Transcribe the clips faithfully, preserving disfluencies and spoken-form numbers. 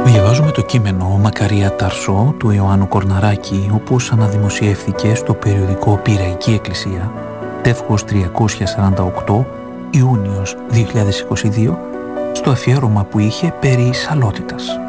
Διαβάζουμε το κείμενο «Μακαρία Ταρσό» του Ιωάννου Κορναράκη, όπως αναδημοσιεύθηκε στο περιοδικό Πειραϊκή Εκκλησία, τεύχος τριακόσια σαράντα οκτώ, Ιούνιος δύο χιλιάδες είκοσι δύο, στο αφιέρωμα που είχε περί σαλότητας.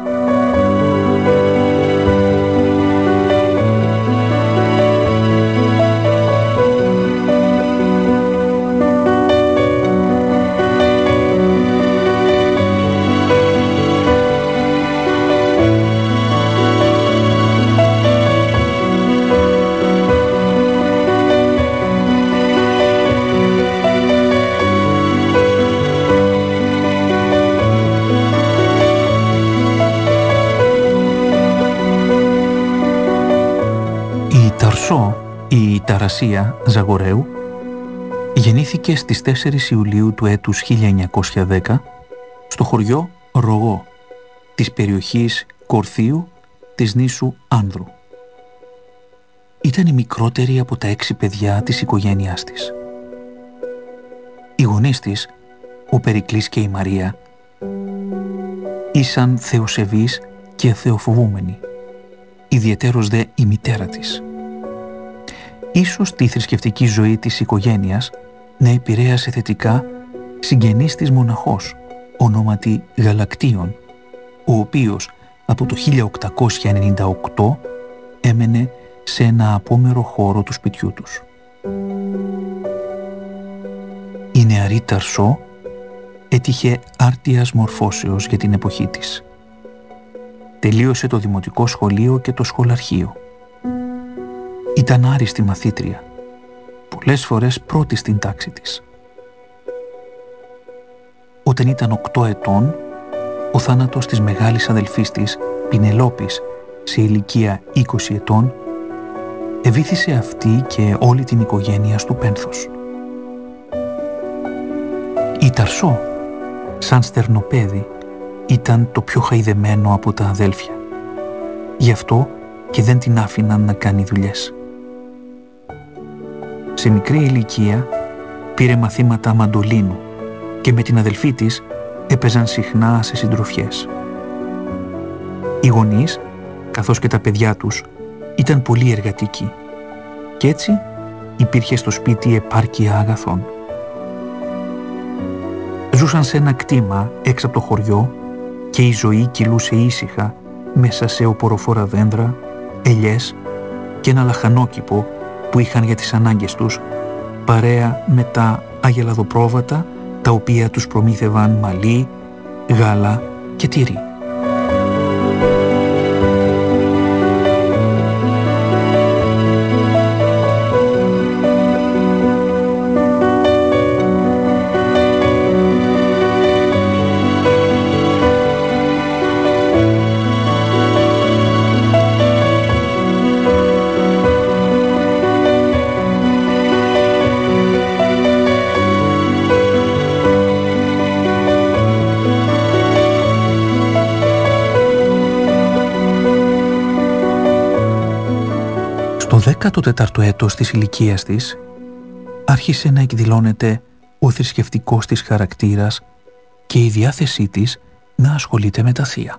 Η Ταρασία Ζαγοραίου γεννήθηκε στις τέσσερις Ιουλίου του έτους χίλια εννιακόσια δέκα στο χωριό Ρογό της περιοχής Κορθίου της νήσου Άνδρου. Ήταν η μικρότερη από τα έξι παιδιά της οικογένειάς της. Οι γονείς της, ο Περικλής και η Μαρία, ήσαν θεοσεβείς και θεοφοβούμενοι, ιδιαιτέρως δε η μητέρα της. Ίσως τη θρησκευτική ζωή της οικογένειας να επηρέασε θετικά συγγενής της μοναχός, ονόματι Γαλακτίων, ο οποίος από το χίλια οκτακόσια ενενήντα οκτώ έμενε σε ένα απόμερο χώρο του σπιτιού τους. Η νεαρή Ταρσό έτυχε άρτιας μορφώσεως για την εποχή της. Τελείωσε το δημοτικό σχολείο και το σχολαρχείο. Ήταν άριστη μαθήτρια, πολλές φορές πρώτη στην τάξη της. Όταν ήταν οκτώ ετών, ο θάνατος της μεγάλης αδελφής της, Πινελόπης, σε ηλικία είκοσι ετών, εβύθισε αυτή και όλη την οικογένεια στο πένθος. Η Ταρσό, σαν στερνοπέδι, ήταν το πιο χαϊδεμένο από τα αδέλφια. Γι' αυτό και δεν την άφηναν να κάνει δουλειές. Σε μικρή ηλικία πήρε μαθήματα μαντολίνου και με την αδελφή της έπαιζαν συχνά σε συντροφιές. Οι γονείς, καθώς και τα παιδιά τους, ήταν πολύ εργατικοί και έτσι υπήρχε στο σπίτι επάρκεια αγαθών. Ζούσαν σε ένα κτήμα έξω από το χωριό και η ζωή κυλούσε ήσυχα μέσα σε οποροφόρα δέντρα, ελιές και ένα λαχανόκηπο που είχαν για τις ανάγκες τους, παρέα με τα αγελαδοπρόβατα τα οποία τους προμήθευαν μαλλί, γάλα και τυρί. Το τέταρτο έτος της ηλικίας της άρχισε να εκδηλώνεται ο θρησκευτικός της χαρακτήρας και η διάθεσή της να ασχολείται με τα θεία.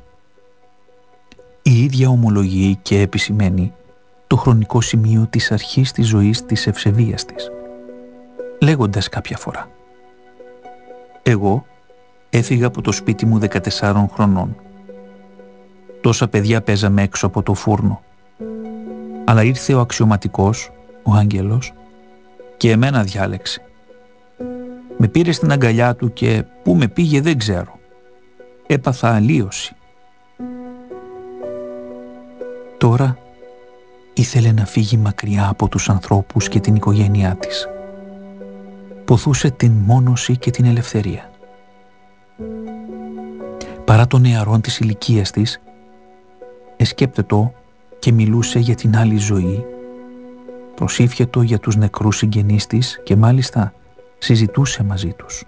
Η ίδια ομολογεί και επισημαίνει το χρονικό σημείο της αρχής της ζωής της ευσεβίας της, λέγοντας κάποια φορά «Εγώ έφυγα από το σπίτι μου δεκατεσσάρων χρονών. Τόσα παιδιά παίζαμε έξω από το φούρνο. Αλλά ήρθε ο αξιωματικός, ο άγγελος, και εμένα διάλεξε. Με πήρε στην αγκαλιά του και πού με πήγε δεν ξέρω. Έπαθα αλλίωση. Τώρα ήθελε να φύγει μακριά από τους ανθρώπους και την οικογένειά της. Ποθούσε την μόνωση και την ελευθερία. Παρά των νεαρών της ηλικίας της, εσκέπτετο και μιλούσε για την άλλη ζωή, προσήφιετο για τους νεκρούς συγγενείς της και μάλιστα συζητούσε μαζί τους.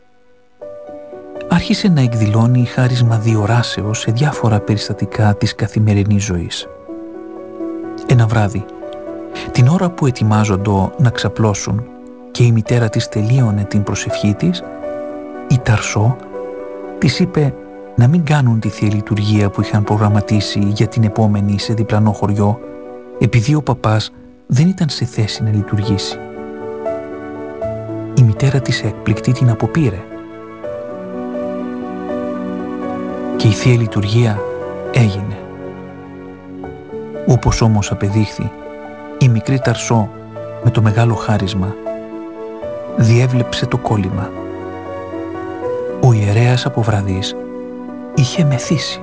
Άρχισε να εκδηλώνει χάρισμα διοράσεως σε διάφορα περιστατικά της καθημερινής ζωής. Ένα βράδυ, την ώρα που ετοιμάζοντο να ξαπλώσουν και η μητέρα της τελείωνε την προσευχή της, η Ταρσό της είπε να μην κάνουν τη Θεία Λειτουργία που είχαν προγραμματίσει για την επόμενη σε διπλανό χωριό, επειδή ο παπάς δεν ήταν σε θέση να λειτουργήσει. Η μητέρα της έκπληκτη την αποπήρε. Και η Θεία Λειτουργία έγινε. Όπως όμως απεδείχθη, η μικρή Ταρσό με το μεγάλο χάρισμα διέβλεψε το κόλλημα. Ο ιερέας από βραδείς είχε μεθύσει.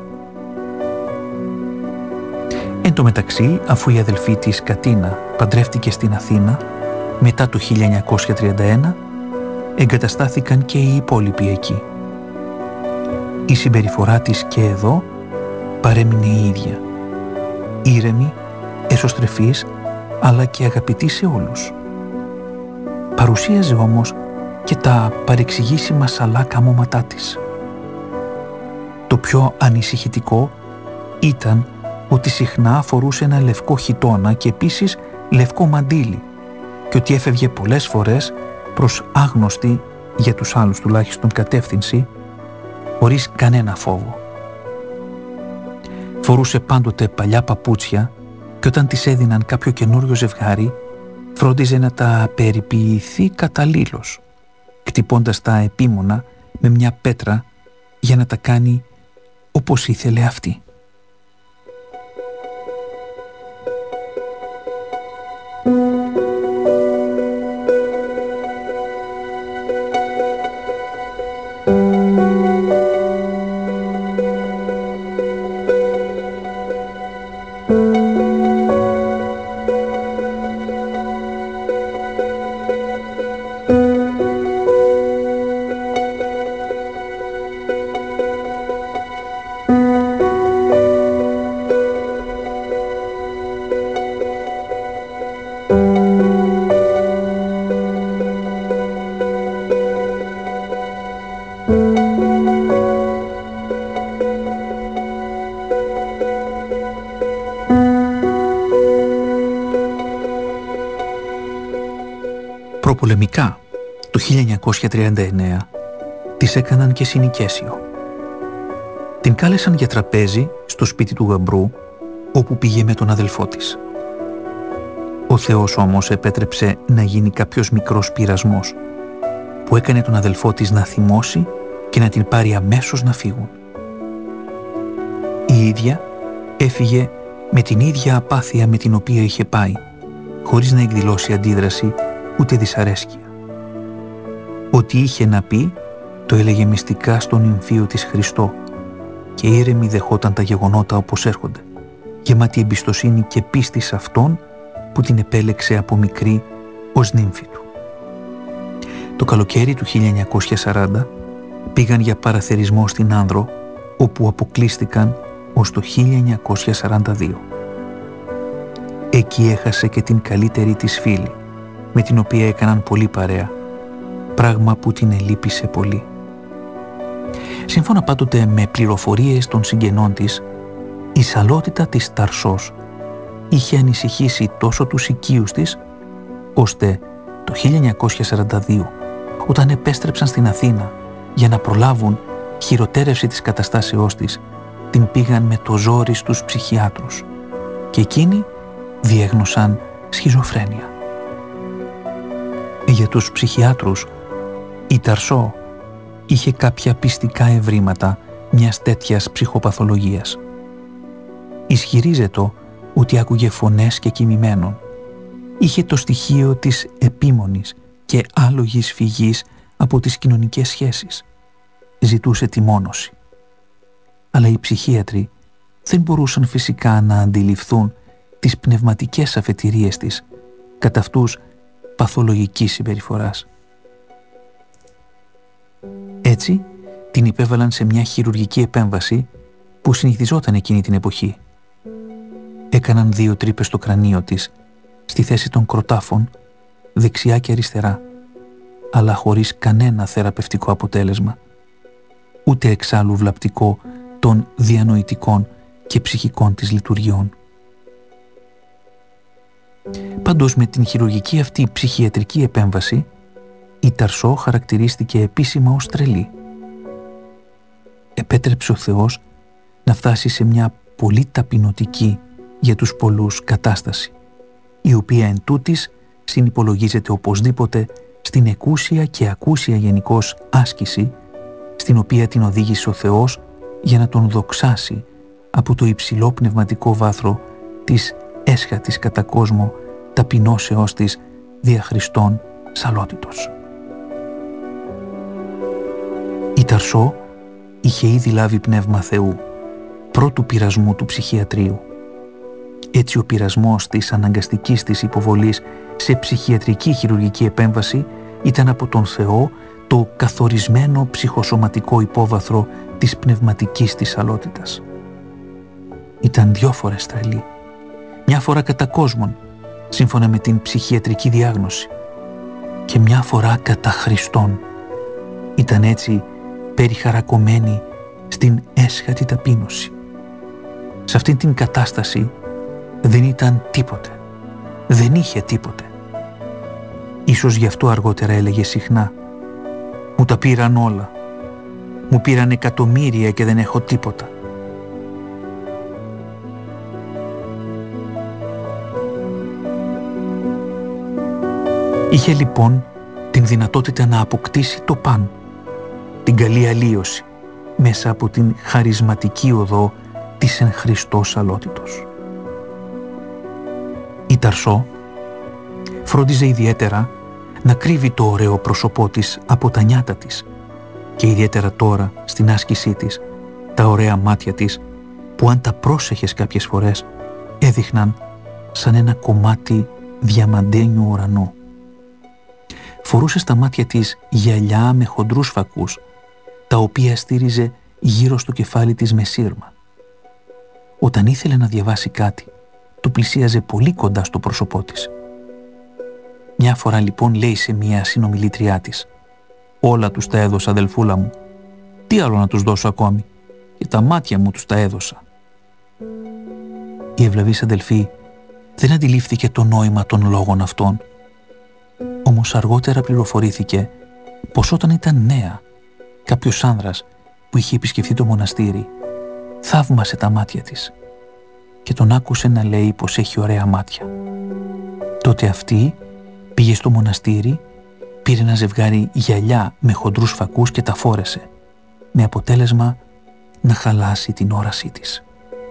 Εν τω μεταξύ, αφού η αδελφή της Κατίνα παντρεύτηκε στην Αθήνα, μετά το χίλια εννιακόσια τριάντα ένα εγκαταστάθηκαν και οι υπόλοιποι εκεί. Η συμπεριφορά της και εδώ παρέμεινε η ίδια. Ήρεμη, εσωστρεφής, αλλά και αγαπητή σε όλους. Παρουσίαζε όμως και τα παρεξηγήσιμα σαλά καμώματά της. Το πιο ανησυχητικό ήταν ότι συχνά φορούσε ένα λευκό χιτώνα και επίσης λευκό μαντίλι και ότι έφευγε πολλές φορές προς άγνωστη, για τους άλλους τουλάχιστον, κατεύθυνση, χωρίς κανένα φόβο. Φορούσε πάντοτε παλιά παπούτσια και όταν της έδιναν κάποιο καινούριο ζευγάρι, φρόντιζε να τα περιποιηθεί καταλήλως, κτυπώντας τα επίμονα με μια πέτρα για να τα κάνει όπως ήθελε αυτή. Προπολεμικά, το χίλια εννιακόσια τριάντα εννέα, της έκαναν και συνοικέσιο. Την κάλεσαν για τραπέζι στο σπίτι του γαμπρού, όπου πήγε με τον αδελφό της. Ο Θεός όμως επέτρεψε να γίνει κάποιος μικρός πειρασμός, που έκανε τον αδελφό της να θυμώσει και να την πάρει αμέσως να φύγουν. Η ίδια έφυγε με την ίδια απάθεια με την οποία είχε πάει, χωρίς να εκδηλώσει αντίδραση ούτε δυσαρέσκεια. Ό,τι είχε να πει το έλεγε μυστικά στον νυμφίο της Χριστό και ήρεμη δεχόταν τα γεγονότα όπως έρχονται, γεμάτη εμπιστοσύνη και πίστη σε Αυτόν που την επέλεξε από μικρή ως νύμφη του. Το καλοκαίρι του χίλια εννιακόσια σαράντα πήγαν για παραθερισμό στην Άνδρο, όπου αποκλείστηκαν ως το χίλια εννιακόσια σαράντα δύο. Εκεί έχασε και την καλύτερη της φίλη, με την οποία έκαναν πολύ παρέα, πράγμα που την ελείπησε πολύ. Σύμφωνα πάντοτε με πληροφορίες των συγγενών της, η σαλότητα της Ταρσός είχε ανησυχήσει τόσο τους οικείους της, ώστε το χίλια εννιακόσια σαράντα δύο, όταν επέστρεψαν στην Αθήνα για να προλάβουν χειροτέρευση της καταστάσεώς της, την πήγαν με το ζόρι στους ψυχιάτρους και εκείνοι διέγνωσαν σχιζοφρένεια. Για τους ψυχιάτρους, η Ταρσό είχε κάποια πιστικά ευρήματα μιας τέτοιας ψυχοπαθολογίας. Ισχυρίζεται ότι άκουγε φωνές και κοιμημένων. Είχε το στοιχείο της επίμονης και άλογης φυγής από τις κοινωνικές σχέσεις. Ζητούσε τιμόνωση. Αλλά οι ψυχίατροι δεν μπορούσαν φυσικά να αντιληφθούν τις πνευματικές αφετηρίες της, κατά αυτούς παθολογικής συμπεριφοράς. Έτσι, την υπέβαλαν σε μια χειρουργική επέμβαση που συνηθιζόταν εκείνη την εποχή. Έκαναν δύο τρύπες στο κρανίο της, στη θέση των κροτάφων, δεξιά και αριστερά, αλλά χωρίς κανένα θεραπευτικό αποτέλεσμα, ούτε εξάλλου βλαπτικό των διανοητικών και ψυχικών της λειτουργιών. Πάντως με την χειρουργική αυτή ψυχιατρική επέμβαση, η Ταρσό χαρακτηρίστηκε επίσημα ως τρελή. επέτρεψε ο Θεός να φτάσει σε μια πολύ ταπεινωτική για τους πολλούς κατάσταση, η οποία εν τούτης συνυπολογίζεται οπωσδήποτε στην εκούσια και ακούσια γενικώς άσκηση, στην οποία την οδήγησε ο Θεός για να τον δοξάσει από το υψηλό πνευματικό βάθρο της έσχατης κατά κόσμο ταπεινώσεώς της δια Χριστόν σαλότητος. Η Ταρσό είχε ήδη λάβει πνεύμα Θεού, πρώτου πειρασμού του ψυχιατρίου. Έτσι ο πειρασμός της αναγκαστικής της υποβολής σε ψυχιατρική χειρουργική επέμβαση ήταν από τον Θεό το καθορισμένο ψυχοσωματικό υπόβαθρο της πνευματικής της σαλότητας. Ήταν δυο φορές τρελή, μια φορά κατά κόσμον, σύμφωνα με την ψυχιατρική διάγνωση, και μια φορά κατά Χριστόν. Ήταν έτσι περιχαρακωμένη στην έσχατη ταπείνωση. Σε αυτήν την κατάσταση δεν ήταν τίποτε, δεν είχε τίποτε. Ίσως γι' αυτό αργότερα έλεγε συχνά «Μου τα πήραν όλα, μου πήραν εκατομμύρια και δεν έχω τίποτα». Είχε λοιπόν την δυνατότητα να αποκτήσει το παν, την καλή αλλίωση, μέσα από την χαρισματική οδό της εν Χριστώ σαλότητος. Η Ταρσό φρόντιζε ιδιαίτερα να κρύβει το ωραίο πρόσωπό της από τα νιάτα της και ιδιαίτερα τώρα στην άσκησή της τα ωραία μάτια της που αν τα πρόσεχες κάποιες φορές έδειχναν σαν ένα κομμάτι διαμαντένιου ουρανού. Φορούσε στα μάτια της γυαλιά με χοντρούς φακούς, τα οποία στήριζε γύρω στο κεφάλι της με σύρμα. Όταν ήθελε να διαβάσει κάτι, το πλησίαζε πολύ κοντά στο πρόσωπό της. Μια φορά λοιπόν λέει σε μια συνομιλήτριά της «Όλα τους τα έδωσα, αδελφούλα μου. Τι άλλο να τους δώσω ακόμη? Και τα μάτια μου τους τα έδωσα». Η ευλαβής αδελφή δεν αντιλήφθηκε το νόημα των λόγων αυτών. Όμως αργότερα πληροφορήθηκε πως όταν ήταν νέα, κάποιος άνδρας που είχε επισκεφθεί το μοναστήρι θαύμασε τα μάτια της και τον άκουσε να λέει πως έχει ωραία μάτια. Τότε αυτή πήγε στο μοναστήρι, πήρε ένα ζευγάρι γυαλιά με χοντρούς φακούς και τα φόρεσε, με αποτέλεσμα να χαλάσει την όρασή της.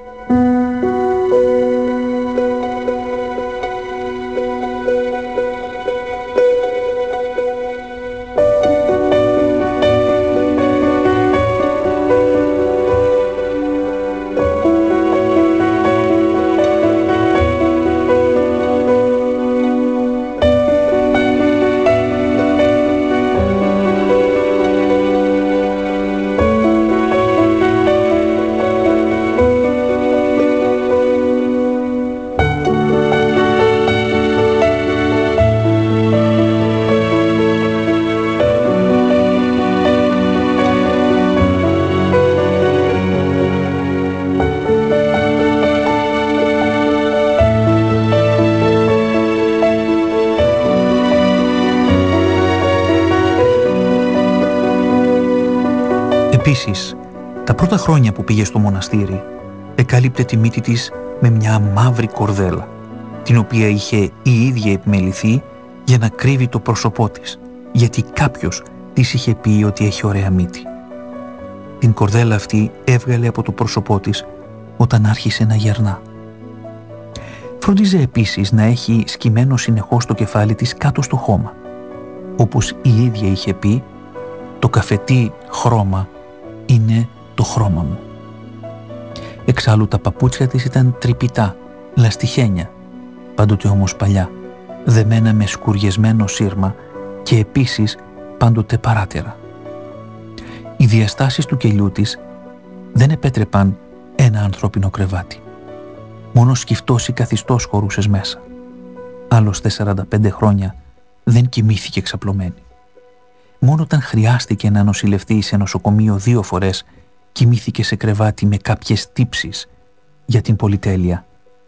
Επίσης, τα πρώτα χρόνια που πήγε στο μοναστήρι, εκάλυπτε τη μύτη της με μια μαύρη κορδέλα, την οποία είχε η ίδια επιμεληθεί για να κρύβει το πρόσωπό της, γιατί κάποιος της είχε πει ότι έχει ωραία μύτη. Την κορδέλα αυτή έβγαλε από το πρόσωπό της όταν άρχισε να γερνά. Φρόντιζε επίσης να έχει σκυμμένο συνεχώς το κεφάλι της κάτω στο χώμα. Όπως η ίδια είχε πει, το καφετί χρώμα είναι το χρώμα μου. Εξάλλου τα παπούτσια της ήταν τρυπητά, λαστιχένια, πάντοτε όμως παλιά, δεμένα με σκουριεσμένο σύρμα και επίσης πάντοτε παράτερα. Οι διαστάσεις του κελιού της δεν επέτρεπαν ένα ανθρώπινο κρεβάτι. Μόνο σκυφτός ή καθιστός χωρούσες μέσα. Άλλωστε σαράντα πέντε χρόνια δεν κοιμήθηκε εξαπλωμένη. Μόνο όταν χρειάστηκε να νοσηλευτεί σε νοσοκομείο δύο φορές, κοιμήθηκε σε κρεβάτι με κάποιες τύψεις για την πολυτέλεια.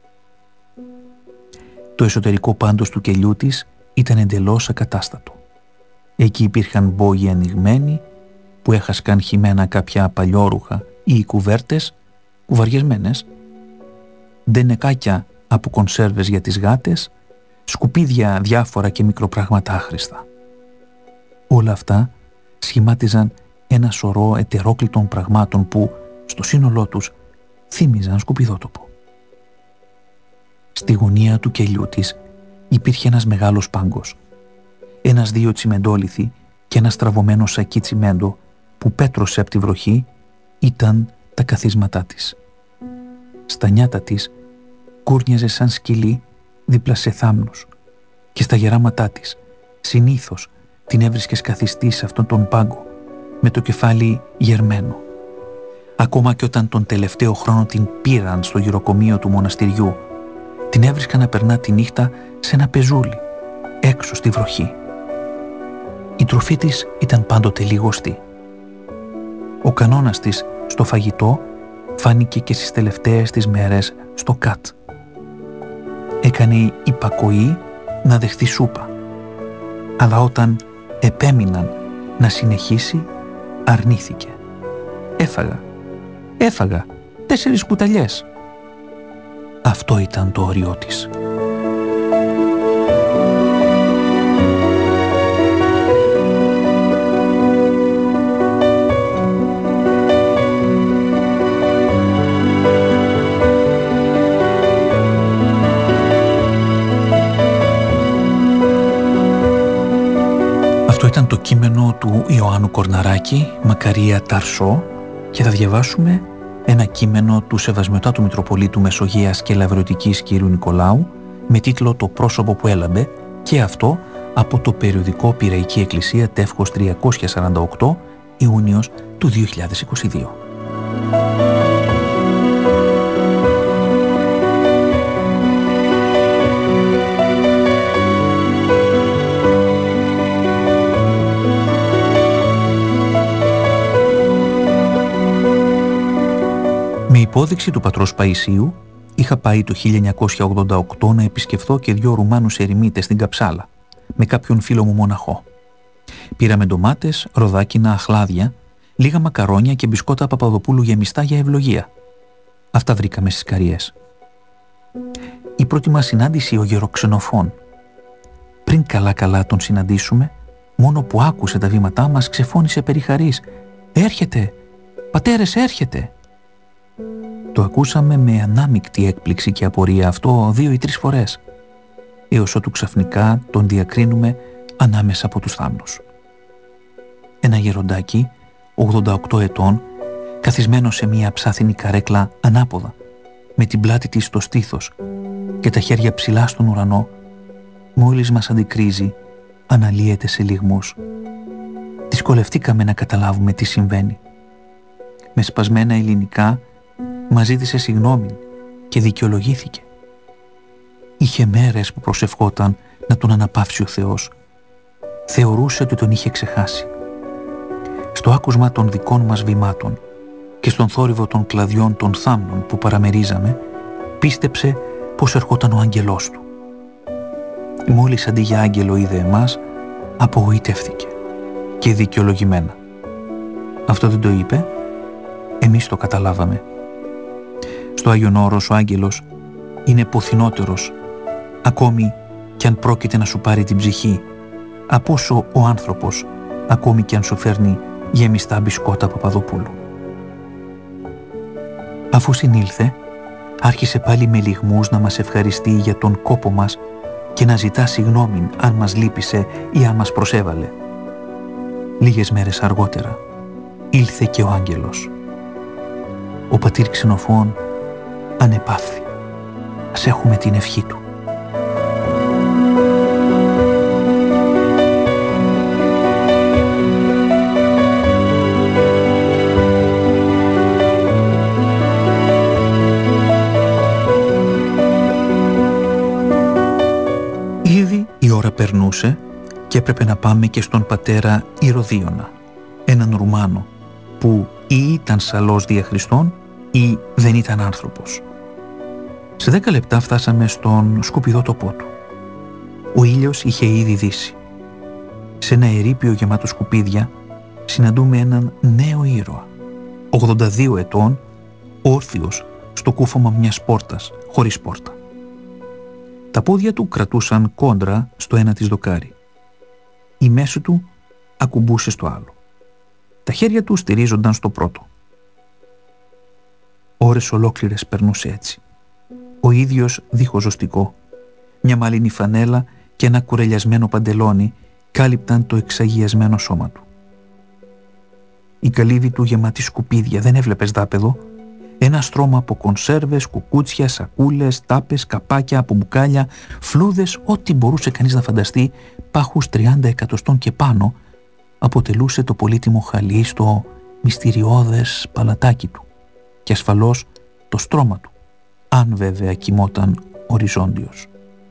Το εσωτερικό πάντως του κελιού της ήταν εντελώς ακατάστατο. Εκεί υπήρχαν μπόγοι ανοιγμένοι που έχασκαν χυμένα κάποια παλιόρουχα ή οι κουβέρτες κουβαριασμένες, ντενεκάκια από κονσέρβες για τις γάτες, σκουπίδια διάφορα και μικροπράγματα άχρηστα. Όλα αυτά σχημάτιζαν ένα σωρό ετερόκλητων πραγμάτων που, στο σύνολό τους, θύμιζαν σκουπιδότοπο. Στη γωνία του κελιού της υπήρχε ένας μεγάλος πάγκος, ένας δύο τσιμεντόλιθοι και ένα στραβωμένο σακί τσιμέντο που πέτρωσε από τη βροχή ήταν τα καθίσματά της. Στα νιάτα της κούρνιαζε σαν σκυλί δίπλα σε θάμνους και στα γεράματά της συνήθως την έβρισκες καθιστή σε αυτόν τον πάγκο με το κεφάλι γερμένο. Ακόμα και όταν τον τελευταίο χρόνο την πήραν στο γυροκομείο του μοναστηριού, την έβρισκα να περνά τη νύχτα σε ένα πεζούλι έξω στη βροχή. Η τροφή της ήταν πάντοτε λιγοστή. Ο κανόνας της στο φαγητό φάνηκε και στις τελευταίες της μέρες στο κατ. Έκανε υπακοή να δεχθεί σούπα, αλλά όταν επέμειναν να συνεχίσει, αρνήθηκε. Έφαγα, έφαγα, τέσσερις κουταλιές. Αυτό ήταν το όριό της. Αυτό ήταν το κείμενο του Ιωάννου Κορναράκη, Μακαρία Ταρσό, και θα διαβάσουμε ένα κείμενο του Σεβασμιωτάτου Μητροπολίτου Μεσογείας και Λαβρωτικής κ. Νικολάου με τίτλο «Το πρόσωπο που έλαμπε», και αυτό από το περιοδικό Πειραϊκή Εκκλησία, τεύχος τριακόσια σαράντα οκτώ, Ιούνιος του δύο χιλιάδες είκοσι δύο. Με υπόδειξη του πατρός Παϊσίου, είχα πάει το χίλια εννιακόσια ογδόντα οκτώ να επισκεφθώ και δύο Ρουμάνους ερημίτες στην Καψάλα, με κάποιον φίλο μου μοναχό. Πήραμε ντομάτες, ροδάκινα, αχλάδια, λίγα μακαρόνια και μπισκότα Παπαδοπούλου γεμιστά για ευλογία. Αυτά βρήκαμε στις Καριές. Η πρώτη μας συνάντηση ο γεροξενοφών. Πριν καλά-καλά τον συναντήσουμε, μόνο που άκουσε τα βήματά μας, ξεφώνησε περιχαρής: «Έρχεται! Πατέρες, έρχεται!» Το ακούσαμε με ανάμεικτη έκπληξη και απορία αυτό δύο ή τρεις φορές, έως ότου ξαφνικά τον διακρίνουμε ανάμεσα από τους θάμνους. Ένα γεροντάκι, ογδόντα οκτώ ετών, καθισμένο σε μία ψάθινη καρέκλα ανάποδα, με την πλάτη της στο στήθος και τα χέρια ψηλά στον ουρανό, μόλις μας αντικρίζει, αναλύεται σε λυγμούς. Δυσκολευτήκαμε να καταλάβουμε τι συμβαίνει. Με σπασμένα ελληνικά μας ζήτησε συγγνώμη και δικαιολογήθηκε. Είχε μέρες που προσευχόταν να τον αναπαύσει ο Θεός. Θεωρούσε ότι τον είχε ξεχάσει. Στο άκουσμα των δικών μας βημάτων και στον θόρυβο των κλαδιών των θάμνων που παραμερίζαμε, πίστεψε πως ερχόταν ο άγγελός του. Μόλις αντί για άγγελο είδε εμάς, απογοητεύτηκε και δικαιολογημένα. Αυτό δεν το είπε, εμείς το καταλάβαμε. Στο Άγιον Όρος ο άγγελος είναι ποθηνότερος, ακόμη κι αν πρόκειται να σου πάρει την ψυχή, από όσο ο άνθρωπος, ακόμη κι αν σου φέρνει γεμιστά μπισκότα Παπαδοπούλου. Αφού συνήλθε, άρχισε πάλι με λυγμούς να μας ευχαριστεί για τον κόπο μας και να ζητά συγγνώμη αν μας λύπησε ή αν μας προσέβαλε. Λίγες μέρες αργότερα ήλθε και ο άγγελος. Ο πατήρ Ξενοφών ανεπαύθη. Ας έχουμε την ευχή του. Ήδη η ώρα περνούσε και έπρεπε να πάμε και στον πατέρα Ηρωδίωνα, έναν Ρουμάνο που ή ήταν σαλός δια Χριστόν ή δεν ήταν άνθρωπος. Σε δέκα λεπτά φτάσαμε στον σκουπιδότοπό του. Ο ήλιος είχε ήδη δύσει. Σε ένα ερείπιο γεμάτο σκουπίδια συναντούμε έναν νέο ήρωα, ογδόντα δύο ετών, όρθιος στο κούφωμα μιας πόρτας, χωρίς πόρτα. Τα πόδια του κρατούσαν κόντρα στο ένα της δοκάρι. Η μέση του ακουμπούσε στο άλλο. Τα χέρια του στηρίζονταν στο πρώτο. Ώρες ολόκληρες περνούσε έτσι. Ο ίδιος δίχως ζωστικό. Μια μαλίνη φανέλα και ένα κουρελιασμένο παντελόνι κάλυπταν το εξαγιασμένο σώμα του. Η καλύβη του γεμάτη σκουπίδια, δεν έβλεπες δάπεδο. Ένα στρώμα από κονσέρβες, κουκούτσια, σακούλες, τάπες, καπάκια, από μπουκάλια, φλούδες, ό,τι μπορούσε κανείς να φανταστεί, πάχους τριάντα εκατοστών και πάνω, αποτελούσε το πολύτιμο χαλί στο μυστηριώδες παλατάκι του και ασφαλώς το στρώμα του, αν βέβαια κοιμόταν οριζόντιος.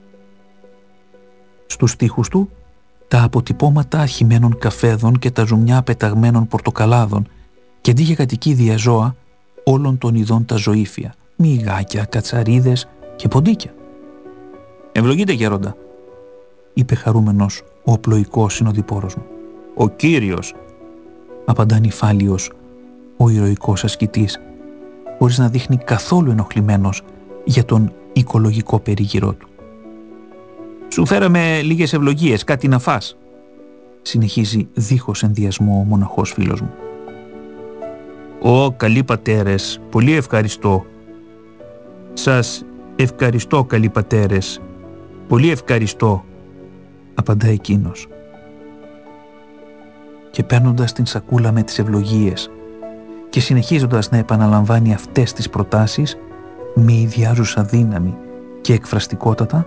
Στους τοίχους του τα αποτυπώματα αρχημένων καφέδων και τα ζουμιά πεταγμένων πορτοκαλάδων και αντί για κατοικίδια ζώα όλων των ειδών τα ζωήφια, μυγάκια, κατσαρίδες και ποντίκια. «Ευλογείτε, γέροντα», είπε χαρούμενος ο απλοϊκός συνοδοιπόρος μου. «Ο Κύριος», απαντά νηφάλιος ο ηρωικός ασκητής, χωρίς να δείχνει καθόλου ενοχλημένος για τον οικολογικό περίγυρό του. «Σου φέραμε λίγες ευλογίες, κάτι να φας», συνεχίζει δίχως ενδιασμό ο μοναχός φίλος μου. «Ω, καλοί πατέρες, πολύ ευχαριστώ. Σας ευχαριστώ, καλοί πατέρες, πολύ ευχαριστώ», απαντά εκείνος. Και παίρνοντας την σακούλα με τις ευλογίες και συνεχίζοντας να επαναλαμβάνει αυτές τις προτάσεις με ιδιάζουσα δύναμη και εκφραστικότατα,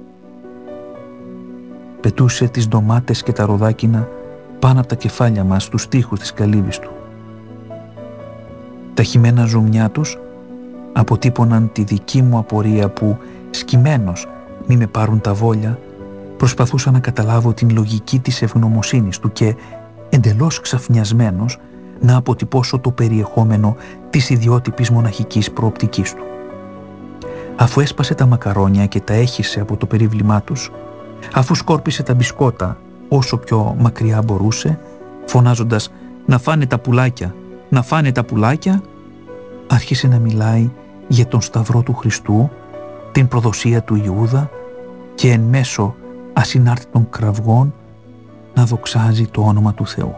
πετούσε τις ντομάτες και τα ροδάκινα πάνω από τα κεφάλια μας στους τοίχους της καλύβης του. Τα χυμένα ζουμιά τους αποτύπωναν τη δική μου απορία που, σκυμμένος μη με πάρουν τα βόλια, προσπαθούσα να καταλάβω την λογική της ευγνωμοσύνης του και, εντελώς ξαφνιασμένος, να αποτυπώσω το περιεχόμενο της ιδιότυπης μοναχικής προοπτικής του. Αφού έσπασε τα μακαρόνια και τα έχισε από το περίβλημά τους, αφού σκόρπισε τα μπισκότα όσο πιο μακριά μπορούσε, φωνάζοντας «να φάνε τα πουλάκια, να φάνε τα πουλάκια», άρχισε να μιλάει για τον Σταυρό του Χριστού, την προδοσία του Ιούδα και εν μέσω ασυνάρτητων κραυγών να δοξάζει το όνομα του Θεού.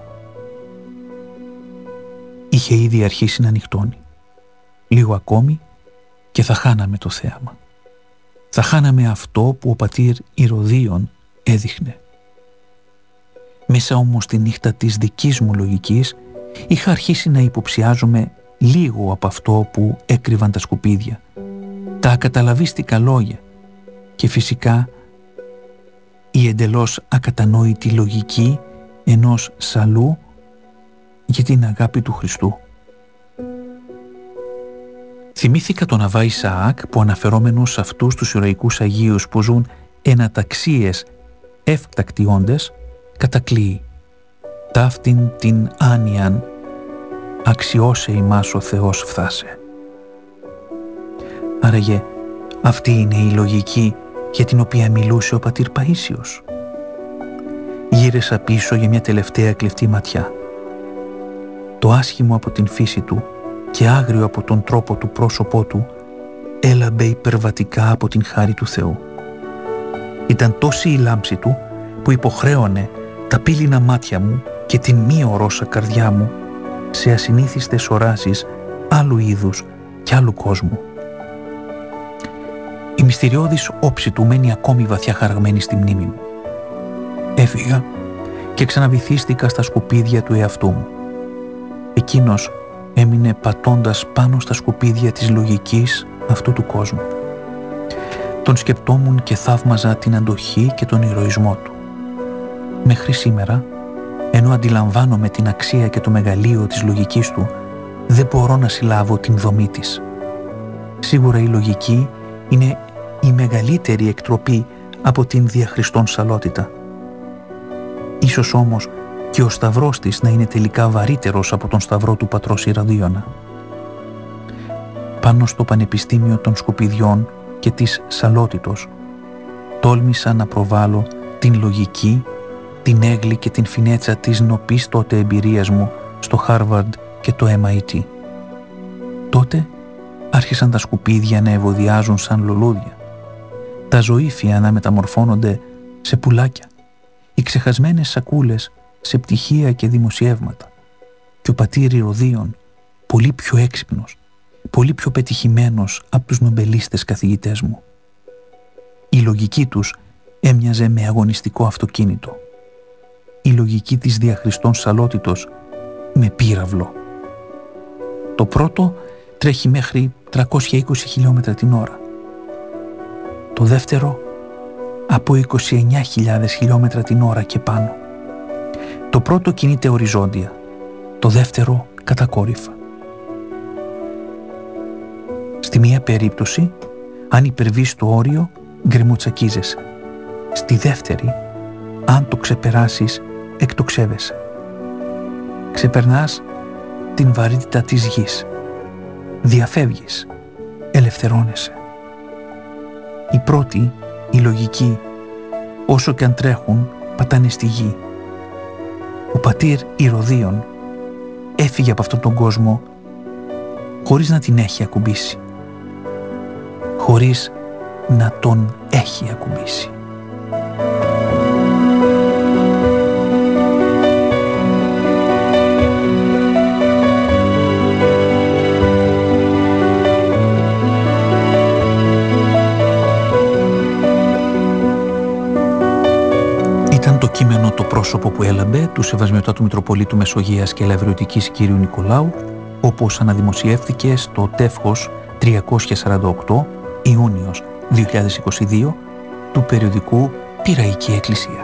Είχε ήδη αρχίσει να νυχτώνει. Λίγο ακόμη και θα χάναμε το θέαμα. Θα χάναμε αυτό που ο πατήρ Ηρωδίων έδειχνε. Μέσα όμως τη νύχτα της δικής μου λογικής είχα αρχίσει να υποψιάζομαι λίγο από αυτό που έκρυβαν τα σκουπίδια, τα ακαταλαβίστικα λόγια και φυσικά η εντελώς ακατανόητη λογική ενός σαλού για την αγάπη του Χριστού. Θυμήθηκα τον Αβά Ισαάκ που, αναφερόμενος σε αυτούς τους ηρωικούς Αγίους που ζουν εναταξίες εύκτακτοι όντες, κατακλείει «Ταύτην την άνοιαν αξιώσε ημάς ο Θεός φθάσε». Άραγε αυτή είναι η λογική για την οποία μιλούσε ο πατήρ Παΐσιος. Γύρισα πίσω για μια τελευταία κλεφτή ματιά. Το άσχημο από την φύση του και άγριο από τον τρόπο του πρόσωπό του έλαμπε υπερβατικά από την χάρη του Θεού. Ήταν τόση η λάμψη του που υποχρέωνε τα πύληνα μάτια μου και την μη ορώσα καρδιά μου σε ασυνήθιστες οράσεις άλλου είδους και άλλου κόσμου. Η μυστηριώδης όψη του μένει ακόμη βαθιά χαραγμένη στη μνήμη μου. Έφυγα και ξαναβυθίστηκα στα σκουπίδια του εαυτού μου. Εκείνος έμεινε πατώντας πάνω στα σκουπίδια της λογικής αυτού του κόσμου. Τον σκεπτόμουν και θαύμαζα την αντοχή και τον ηρωισμό του. Μέχρι σήμερα, ενώ αντιλαμβάνομαι την αξία και το μεγαλείο της λογικής του, δεν μπορώ να συλλάβω την δομή της. Σίγουρα η λογική είναι η μεγαλύτερη εκτροπή από την διαχριστόν σαλότητα. Ίσως όμως και ο σταυρός της να είναι τελικά βαρύτερος από τον σταυρό του πατρός Ηρωδίωνα. Πάνω στο πανεπιστήμιο των σκουπιδιών και της σαλότητος τόλμησα να προβάλλω την λογική την έγκλη και την φινέτσα της νοπής τότε εμπειρίας μου στο Χάρβαρντ και το εμ άι τι. Τότε άρχισαν τα σκουπίδια να ευωδιάζουν σαν λουλούδια, τα ζωήφια να μεταμορφώνονται σε πουλάκια, οι ξεχασμένες σακούλες σε πτυχία και δημοσιεύματα, και ο πατήρ Ηρωδίων, πολύ πιο έξυπνος, πολύ πιο πετυχημένος από τους νομπελίστες καθηγητές μου. Η λογική τους έμοιαζε με αγωνιστικό αυτοκίνητο. Η λογική της διαχριστών σαλότητος με πύραυλο. Το πρώτο τρέχει μέχρι τριακόσια είκοσι χιλιόμετρα την ώρα. Το δεύτερο από είκοσι εννιά χιλιάδες χιλιόμετρα την ώρα και πάνω. Το πρώτο κινείται οριζόντια, το δεύτερο κατακόρυφα. Στη μία περίπτωση, αν υπερβείς το όριο, γκρεμοτσακίζεσαι. Στη δεύτερη, αν το ξεπεράσεις, εκτοξεύεσαι. Ξεπερνάς την βαρύτητα της γης. Διαφεύγεις, ελευθερώνεσαι. Οι πρώτοι, οι λογικοί, όσο και αν τρέχουν, πατάνε στη γη. Ο πατήρ Ηρωδίων έφυγε από αυτόν τον κόσμο χωρίς να την έχει ακουμπήσει. Χωρίς να τον έχει ακουμπήσει. Ήταν το κείμενο «Το πρόσωπο που έλαμπε» του Σεβασμιωτάτου Μητροπολίτου Μεσογείας και Ελευρεωτικής Κύριου Νικολάου, όπως αναδημοσιεύθηκε στο Τεύχος τριακόσια σαράντα οκτώ, Ιούνιος δύο χιλιάδες είκοσι δύο, του περιοδικού Πειραϊκή Εκκλησία.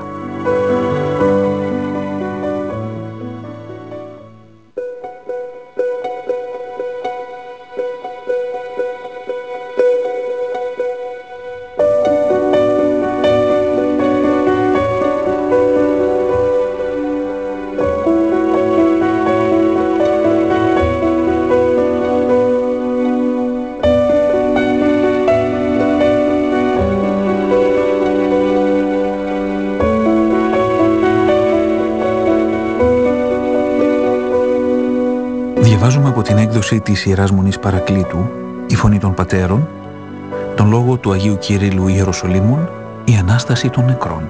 Διαβάζουμε από την έκδοση της Ιεράς Μονής Παρακλήτου, η Φωνή των Πατέρων, τον λόγο του Αγίου Κυρίλλου Ιεροσολύμων, η Ανάσταση των Νεκρών.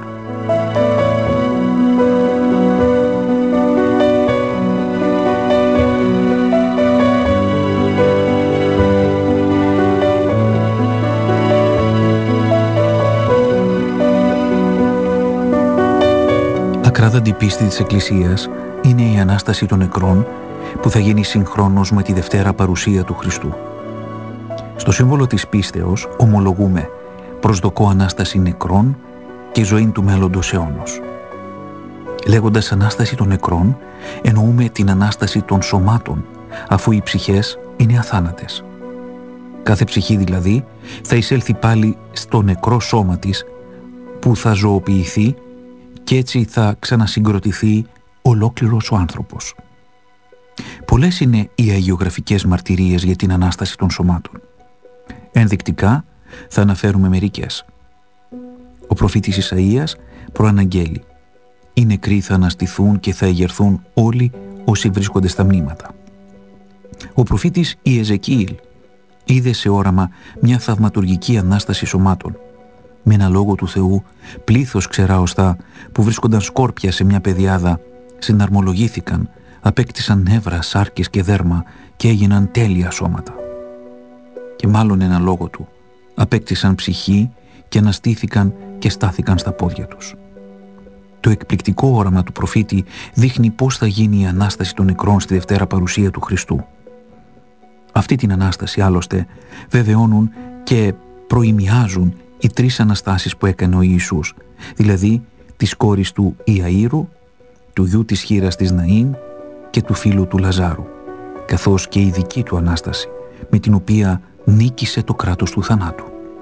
Ακράδαντη πίστη της Εκκλησίας είναι η Ανάσταση των Νεκρών, που θα γίνει συγχρόνως με τη Δευτέρα Παρουσία του Χριστού. Στο σύμβολο της πίστεως ομολογούμε «Προσδοκώ Ανάσταση νεκρών και ζωή του μέλλοντος αιώνος». Λέγοντας Ανάσταση των νεκρών, εννοούμε την Ανάσταση των σωμάτων, αφού οι ψυχές είναι αθάνατες. Κάθε ψυχή δηλαδή θα εισέλθει πάλι στο νεκρό σώμα της, που θα ζωοποιηθεί και έτσι θα ξανασυγκροτηθεί ολόκληρος ο άνθρωπος. Πολλές είναι οι αγιογραφικές μαρτυρίες για την Ανάσταση των σωμάτων. Ενδεικτικά θα αναφέρουμε μερικές. Ο προφήτης Ισαΐας προαναγγέλει: «Οι νεκροί θα αναστηθούν και θα εγερθούν όλοι όσοι βρίσκονται στα μνήματα». Ο προφήτης Ιεζεκίηλ είδε σε όραμα μια θαυματουργική Ανάσταση σωμάτων. Με ένα λόγο του Θεού, πλήθος ξερά οστά που βρίσκονταν σκόρπια σε μια πεδιάδα συναρμολογήθηκαν, απέκτησαν νεύρα, σάρκες και δέρμα και έγιναν τέλεια σώματα. Και μάλλον ένα λόγο του, απέκτησαν ψυχή και αναστήθηκαν και στάθηκαν στα πόδια τους. Το εκπληκτικό όραμα του προφήτη δείχνει πώς θα γίνει η Ανάσταση των νεκρών στη Δευτέρα Παρουσία του Χριστού. Αυτή την Ανάσταση άλλωστε βεβαιώνουν και προημιάζουν οι τρεις Αναστάσεις που έκανε ο Ιησούς, δηλαδή της κόρης του Ιαΐρου, του γιου της χήρας της Ναΐν και του φίλου του Λαζάρου, καθώς και η δική του Ανάσταση, με την οποία νίκησε το κράτος του θανάτου.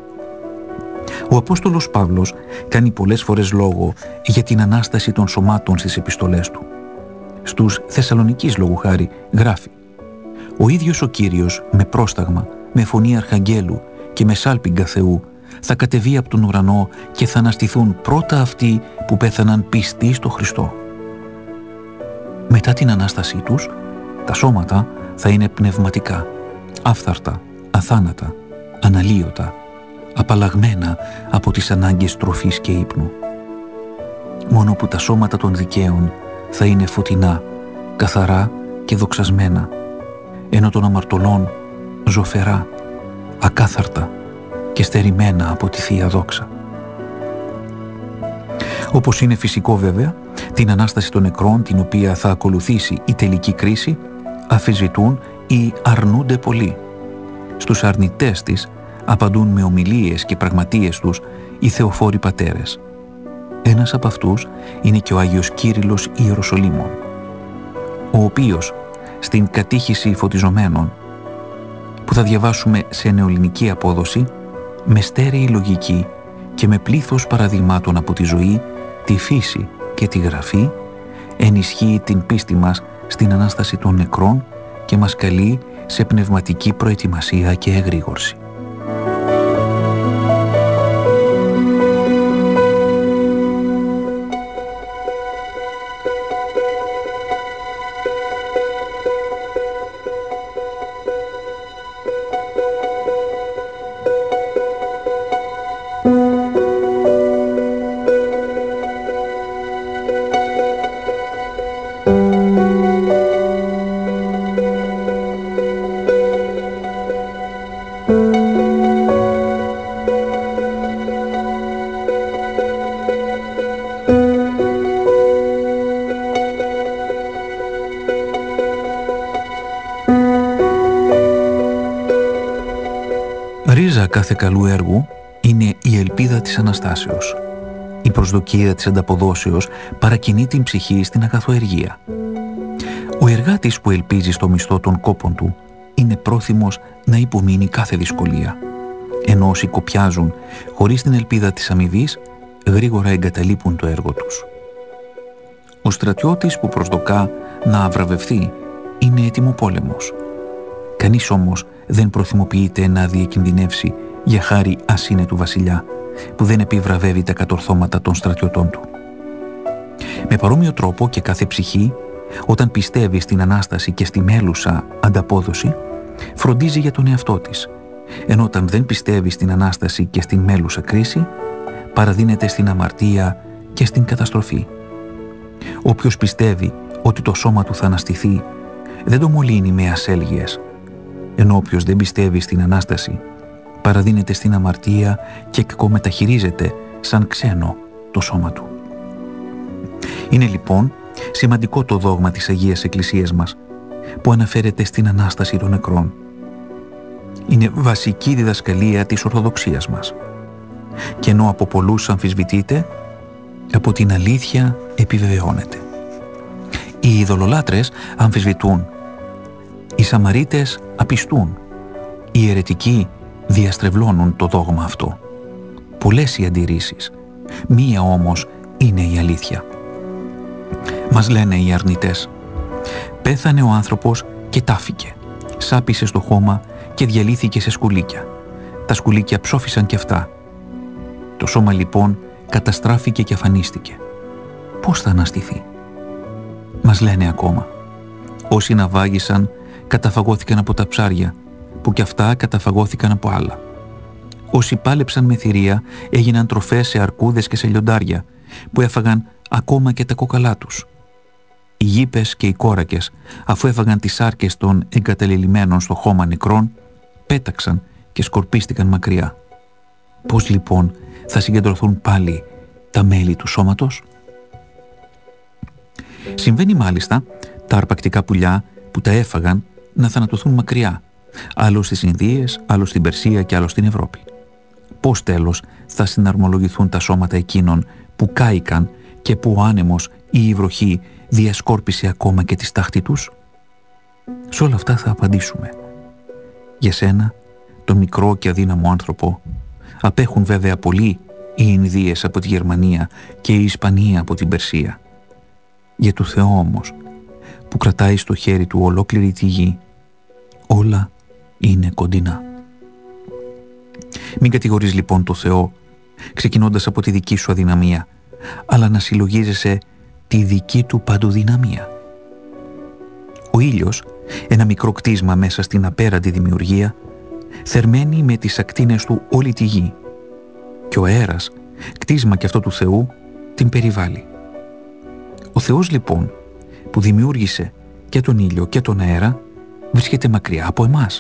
Ο Απόστολος Παύλος κάνει πολλές φορές λόγο για την Ανάσταση των σωμάτων στις επιστολές του. Στους Θεσσαλονικείς λόγου χάρη γράφει: «Ο ίδιος ο Κύριος με πρόσταγμα, με φωνή αρχαγγέλου και με σάλπιγγα Θεού θα κατεβεί από τον ουρανό και θα αναστηθούν πρώτα αυτοί που πέθαναν πιστοί στο Χριστό. Μετά την Ανάστασή τους, τα σώματα θα είναι πνευματικά, άφθαρτα, αθάνατα, αναλύωτα, απαλλαγμένα από τις ανάγκες τροφής και ύπνου. Μόνο που τα σώματα των δικαίων θα είναι φωτεινά, καθαρά και δοξασμένα, ενώ των αμαρτωλών ζωφερά, ακάθαρτα και στερημένα από τη Θεία Δόξα. Όπως είναι φυσικό βέβαια, την Ανάσταση των νεκρών, την οποία θα ακολουθήσει η τελική κρίση, αμφισβητούν ή αρνούνται πολλοί. Στους αρνητές της απαντούν με ομιλίες και πραγματείες τους οι θεοφόροι πατέρες. Ένας από αυτούς είναι και ο Άγιος Κύριλλος Ιεροσολύμων, ο οποίος στην κατήχηση φωτιζομένων, που θα διαβάσουμε σε νεοελληνική απόδοση, με στέρεη λογική και με πλήθος παραδειγμάτων από τη ζωή, τη φύση και τη γραφή, ενισχύει την πίστη μας στην Ανάσταση των νεκρών και μας καλεί σε πνευματική προετοιμασία και εγρήγορση. Ρίζα κάθε καλού έργου είναι η ελπίδα της Αναστάσεως. Η προσδοκία της ανταποδόσεως παρακινεί την ψυχή στην αγαθοεργία. Ο εργάτης που ελπίζει στο μισθό των κόπων του είναι πρόθυμος να υπομείνει κάθε δυσκολία, ενώ όσοι κοπιάζουν χωρίς την ελπίδα της αμοιβής γρήγορα εγκαταλείπουν το έργο τους. Ο στρατιώτης που προσδοκά να αβραβευθεί είναι έτοιμο πόλεμος. Κανείς όμως δεν προθυμοποιείται να διακινδυνεύσει για χάρη ασύνετου βασιλιά, που δεν επιβραβεύει τα κατορθώματα των στρατιωτών του. Με παρόμοιο τρόπο και κάθε ψυχή, όταν πιστεύει στην Ανάσταση και στη μέλουσα ανταπόδοση, φροντίζει για τον εαυτό της, ενώ όταν δεν πιστεύει στην Ανάσταση και στην μέλουσα κρίση, παραδίνεται στην αμαρτία και στην καταστροφή. Όποιος πιστεύει ότι το σώμα του θα αναστηθεί, δεν το μολύνει με ασέλγειες, ενώ όποιος δεν πιστεύει στην Ανάσταση παραδίνεται στην αμαρτία και κακομεταχειρίζεται σαν ξένο το σώμα του. Είναι λοιπόν σημαντικό το δόγμα της Αγίας Εκκλησίας μας, που αναφέρεται στην Ανάσταση των νεκρών. Είναι βασική διδασκαλία της Ορθοδοξίας μας. Και ενώ από πολλούς αμφισβητείται, από την αλήθεια επιβεβαιώνεται. Οι ειδωλολάτρες αμφισβητούν, οι Σαμαρίτες απιστούν, οι αιρετικοί διαστρεβλώνουν το δόγμα αυτό. Πολλές οι αντιρρήσεις, μία όμως είναι η αλήθεια. Μας λένε οι αρνητές, πέθανε ο άνθρωπος και τάφηκε, σάπισε στο χώμα και διαλύθηκε σε σκουλίκια. Τα σκουλίκια ψόφισαν και αυτά. Το σώμα λοιπόν καταστράφηκε και αφανίστηκε. Πώς θα αναστηθεί? Μας λένε ακόμα, όσοι ναυάγησαν καταφαγώθηκαν από τα ψάρια, που κι αυτά καταφαγώθηκαν από άλλα. Όσοι πάλεψαν με θηρία έγιναν τροφές σε αρκούδες και σε λιοντάρια, που έφαγαν ακόμα και τα κόκαλά τους. Οι γήπες και οι κόρακες, αφού έφαγαν τις σάρκες των εγκαταλελειμμένων στο χώμα νεκρών, πέταξαν και σκορπίστηκαν μακριά. Πώς λοιπόν θα συγκεντρωθούν πάλι τα μέλη του σώματος? Συμβαίνει μάλιστα τα αρπακτικά πουλιά που τα έφαγαν να θανατωθούν μακριά, άλλο στις Ινδίες, άλλο στην Περσία και άλλο στην Ευρώπη. Πώς τέλος θα συναρμολογηθούν τα σώματα εκείνων που κάηκαν και που ο άνεμος ή η βροχή διασκόρπισε ακόμα και τη στάχτη τους? Σε όλα αυτά θα απαντήσουμε. Για σένα, τον μικρό και αδύναμο άνθρωπο, απέχουν βέβαια πολύ οι Ινδίες από τη Γερμανία και η Ισπανία από την Περσία. Για το Θεό όμως, που κρατάει στο χέρι του ολόκληρη τη γη, όλα είναι κοντινά. Μην κατηγορείς λοιπόν το Θεό, ξεκινώντας από τη δική σου αδυναμία, αλλά να συλλογίζεσαι τη δική του παντοδυναμία. Ο ήλιος, ένα μικρό κτίσμα μέσα στην απέραντη δημιουργία, θερμαίνει με τις ακτίνες του όλη τη γη, και ο αέρας, κτίσμα και αυτό του Θεού, την περιβάλλει. Ο Θεός λοιπόν, που δημιούργησε και τον ήλιο και τον αέρα, βρίσκεται μακριά από εμάς.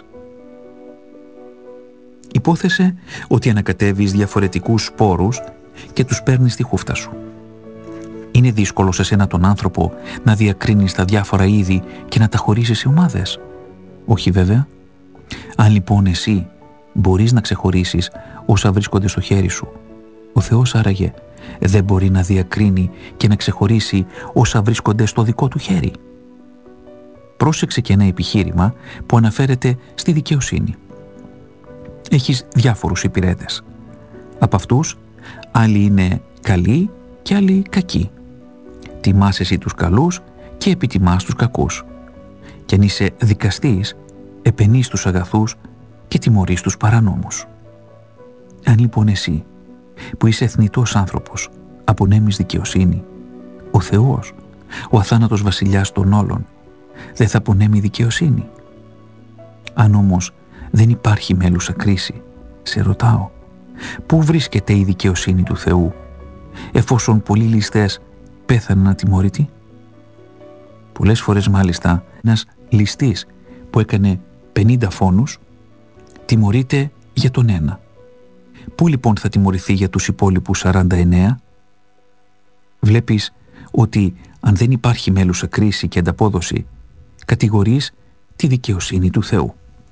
Υπόθεσε ότι ανακατεύεις διαφορετικούς σπόρους και τους παίρνεις στη χούφτα σου. Είναι δύσκολο σε σένα τον άνθρωπο να διακρίνεις τα διάφορα είδη και να τα χωρίσεις σε ομάδες? Όχι βέβαια. Αν λοιπόν εσύ μπορείς να ξεχωρίσεις όσα βρίσκονται στο χέρι σου, ο Θεός άραγε δεν μπορεί να διακρίνει και να ξεχωρίσει όσα βρίσκονται στο δικό του χέρι? Πρόσεξε και ένα επιχείρημα που αναφέρεται στη δικαιοσύνη. Έχεις διάφορους υπηρέτες. Από αυτούς, άλλοι είναι καλοί και άλλοι κακοί. Τιμάς εσύ τους καλούς και επιτιμάς τους κακούς. Και αν είσαι δικαστής, επενείς τους αγαθούς και τιμωρείς τους παρανόμους. Αν λοιπόν εσύ, που είσαι εθνητός άνθρωπος, απονέμεις δικαιοσύνη, ο Θεός, ο αθάνατος βασιλιάς των όλων, δεν θα απονέμει δικαιοσύνη? Αν όμως δεν υπάρχει μέλουσα κρίση, σε ρωτάω, πού βρίσκεται η δικαιοσύνη του Θεού, εφόσον πολλοί ληστές πέθαναν ατιμόρυτοι? Πολλές φορές μάλιστα ένας ληστής που έκανε πενήντα φόνους τιμωρείται για τον ένα. Πού λοιπόν θα τιμωρηθεί για τους υπόλοιπους σαράντα εννέα? Βλέπεις ότι αν δεν υπάρχει μέλουσα κρίση και ανταπόδοση, κατηγορείς τη δικαιοσύνη του Θεού.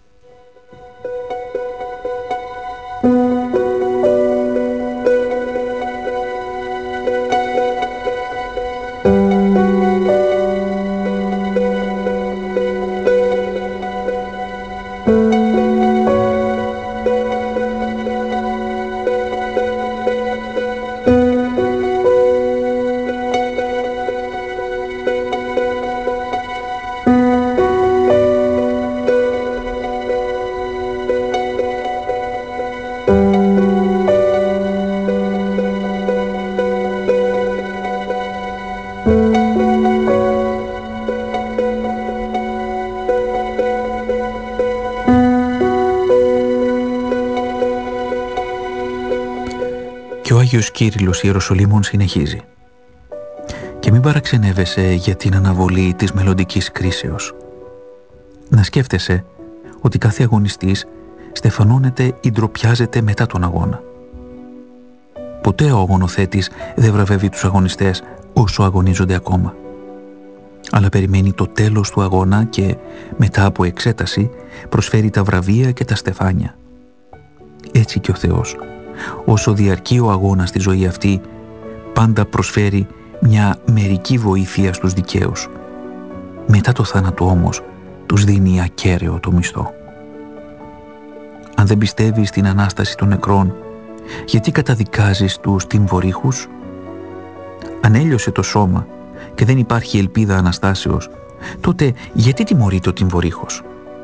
Και ο Άγιος Κύριλλος Ιεροσολύμων συνεχίζει: «Και μην παραξενεύεσαι για την αναβολή της μελλοντικής κρίσεως. Να σκέφτεσαι ότι κάθε αγωνιστής στεφανώνεται ή ντροπιάζεται μετά τον αγώνα. Ποτέ ο αγωνοθέτης δεν βραβεύει τους αγωνιστές όσο αγωνίζονται ακόμα. Αλλά περιμένει το τέλος του αγώνα και μετά από εξέταση προσφέρει τα βραβεία και τα στεφάνια. Έτσι και ο Θεός, όσο διαρκεί ο αγώνας στη ζωή αυτή, πάντα προσφέρει μια μερική βοήθεια στους δικαίους. Μετά το θάνατο όμως τους δίνει ακέραιο το μισθό. Αν δεν πιστεύεις στην Ανάσταση των νεκρών, γιατί καταδικάζεις τους τιμβορύχους? Αν έλειωσε το σώμα και δεν υπάρχει ελπίδα Αναστάσεως, τότε γιατί τιμωρείται ο τιμβορύχος?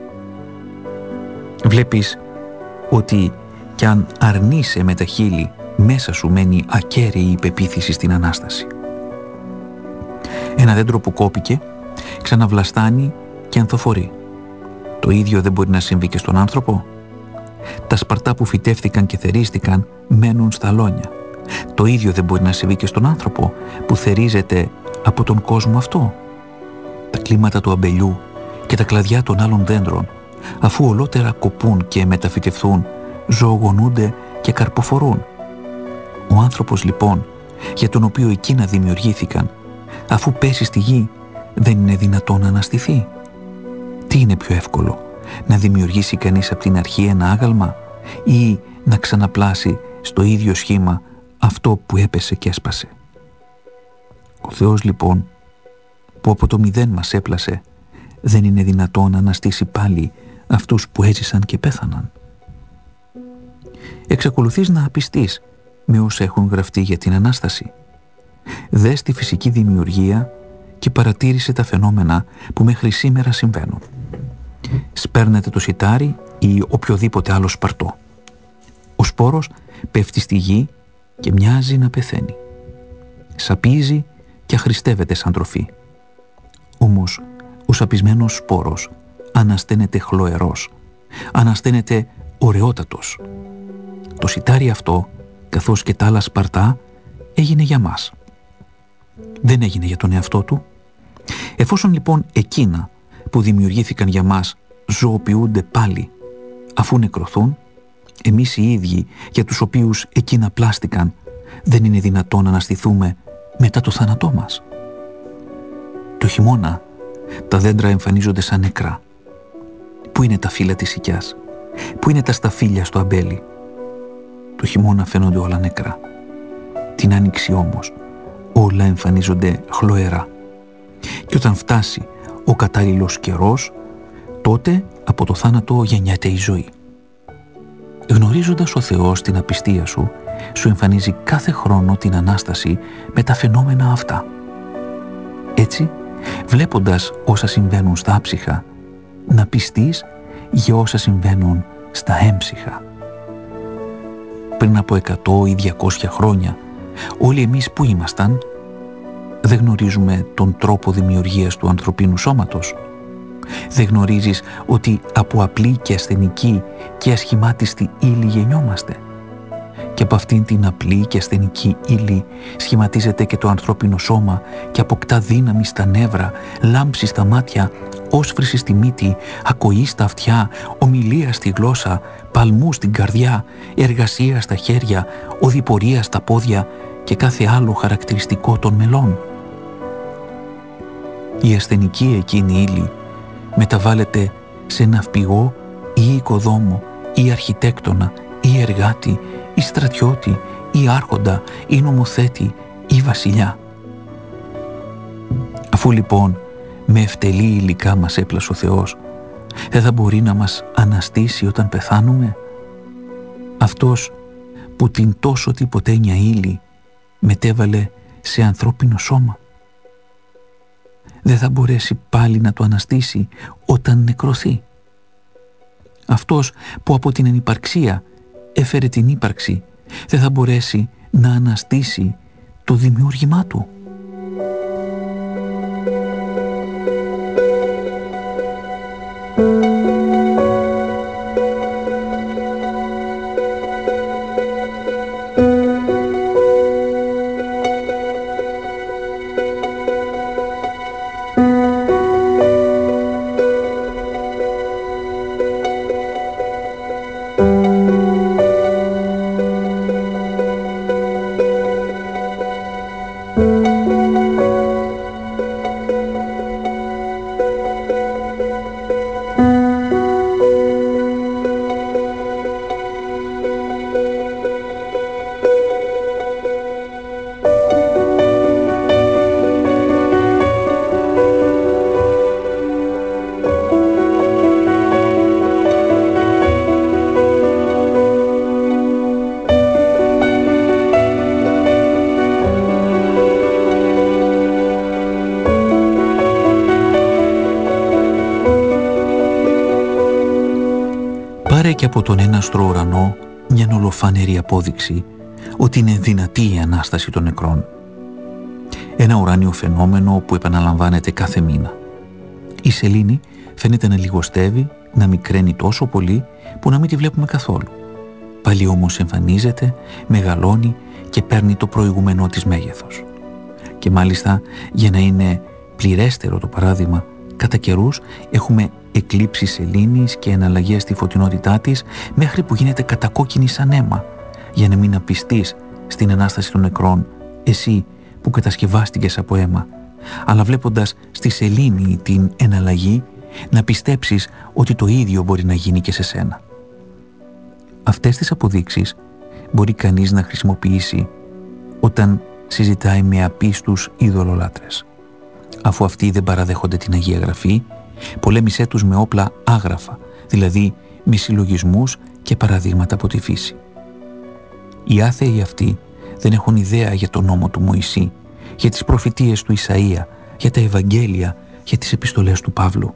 Βλέπεις ότι κι αν αρνείσαι με τα χείλη, μέσα σου μένει ακέραιη η πεποίθηση στην Ανάσταση. Ένα δέντρο που κόπηκε ξαναβλαστάνει και ανθοφορεί. Το ίδιο δεν μπορεί να συμβεί και στον άνθρωπο? Τα σπαρτά που φυτεύτηκαν και θερίστηκαν μένουν στα αλόνια. Το ίδιο δεν μπορεί να συμβεί και στον άνθρωπο που θερίζεται από τον κόσμο αυτό? Τα κλίματα του αμπελιού και τα κλαδιά των άλλων δέντρων, αφού ολότερα κοπούν και μεταφυτευθούν, ζωογονούνται και καρποφορούν. Ο άνθρωπος λοιπόν, για τον οποίο εκείνα δημιουργήθηκαν, αφού πέσει στη γη, δεν είναι δυνατόν να αναστηθεί? Τι είναι πιο εύκολο, να δημιουργήσει κανείς από την αρχή ένα άγαλμα ή να ξαναπλάσει στο ίδιο σχήμα αυτό που έπεσε και έσπασε? Ο Θεός λοιπόν, που από το μηδέν μας έπλασε, δεν είναι δυνατόν να αναστήσει πάλι αυτούς που έζησαν και πέθαναν? Εξακολουθείς να απιστείς με όσα έχουν γραφτεί για την Ανάσταση? Δες τη φυσική δημιουργία και παρατήρησε τα φαινόμενα που μέχρι σήμερα συμβαίνουν. Σπέρνετε το σιτάρι ή οποιοδήποτε άλλο σπαρτό. Ο σπόρος σπόρος πέφτει στη γη και μοιάζει να πεθαίνει. Σαπίζει και αχρηστεύεται σαν τροφή. Όμως ο σαπισμένος σπόρος ανασταίνεται χλωερός, ανασταίνεται ωραιότατος. Το σιτάρι αυτό, καθώς και τα άλλα σπαρτά, έγινε για μας. Δεν έγινε για τον εαυτό του. Εφόσον λοιπόν εκείνα που δημιουργήθηκαν για μας ζωοποιούνται πάλι αφού νεκρωθούν, εμείς οι ίδιοι για τους οποίους εκείνα πλάστηκαν, δεν είναι δυνατόν να αναστηθούμε μετά το θάνατό μας? Το χειμώνα τα δέντρα εμφανίζονται σαν νεκρά. Πού είναι τα φύλλα της οικιάς? Πού είναι τα σταφύλια στο αμπέλι? Το χειμώνα φαίνονται όλα νεκρά. Την άνοιξη όμως όλα εμφανίζονται χλωερά. Και όταν φτάσει ο κατάλληλος καιρός, τότε από το θάνατο γεννιέται η ζωή. Γνωρίζοντας ο Θεός την απιστία σου, σου εμφανίζει κάθε χρόνο την Ανάσταση με τα φαινόμενα αυτά. Έτσι, βλέποντας όσα συμβαίνουν στα άψυχα, να πιστείς για όσα συμβαίνουν στα έμψυχα. Πριν από εκατό ή διακόσια χρόνια, όλοι εμείς που ήμασταν, δεν γνωρίζουμε τον τρόπο δημιουργίας του ανθρωπίνου σώματος. Δεν γνωρίζεις ότι από απλή και ασθενική και ασχημάτιστη ύλη γεννιόμαστε. Και από αυτήν την απλή και ασθενική ύλη σχηματίζεται και το ανθρώπινο σώμα και αποκτά δύναμη στα νεύρα, λάμψη στα μάτια, όσφρηση στη μύτη, ακοή στα αυτιά, ομιλία στη γλώσσα, παλμού στην καρδιά, εργασία στα χέρια, οδηπορία στα πόδια και κάθε άλλο χαρακτηριστικό των μελών. Η ασθενική εκείνη ύλη μεταβάλλεται σε ναυπηγό ή οικοδόμο ή αρχιτέκτονα ή εργάτη ή στρατιώτη ή άρχοντα ή νομοθέτη ή βασιλιά. Αφού λοιπόν με ευτελή υλικά μας έπλασε ο Θεός, δεν θα μπορεί να μας αναστήσει όταν πεθάνουμε? Αυτός που την τόσο τυποτένια ύλη μετέβαλε σε ανθρώπινο σώμα, δεν θα μπορέσει πάλι να το αναστήσει όταν νεκρωθεί? Αυτός που από την ενυπαρξία έφερε την ύπαρξη, δεν θα μπορέσει να αναστήσει το δημιούργημά του? Και από τον έναστρο ουρανό μια ολοφάνερη απόδειξη ότι είναι δυνατή η Ανάσταση των νεκρών. Ένα ουράνιο φαινόμενο που επαναλαμβάνεται κάθε μήνα. Η σελήνη φαίνεται να λιγοστεύει, να μικραίνει τόσο πολύ που να μην τη βλέπουμε καθόλου. Πάλι όμως εμφανίζεται, μεγαλώνει και παίρνει το προηγούμενό της μέγεθος. Και μάλιστα, για να είναι πληρέστερο το παράδειγμα, κατά καιρούς έχουμε εκλήψεις σελήνης και εναλλαγές στη φωτεινότητά της μέχρι που γίνεται κατακόκκινη σαν αίμα, για να μην απιστείς στην Ανάσταση των νεκρών, εσύ που κατασκευάστηκες από αίμα, αλλά βλέποντας στη σελήνη την εναλλαγή να πιστέψεις ότι το ίδιο μπορεί να γίνει και σε σένα. Αυτές τις αποδείξεις μπορεί κανείς να χρησιμοποιήσει όταν συζητάει με απίστους ειδωλολάτρες. Αφού αυτοί δεν παραδέχονται την Αγία Γραφή, πολέμησέ τους με όπλα άγραφα, δηλαδή με συλλογισμούς και παραδείγματα από τη φύση. Οι άθεοι αυτοί δεν έχουν ιδέα για τον νόμο του Μωυσή, για τις προφητείες του Ισαΐα, για τα Ευαγγέλια, για τις επιστολές του Παύλου.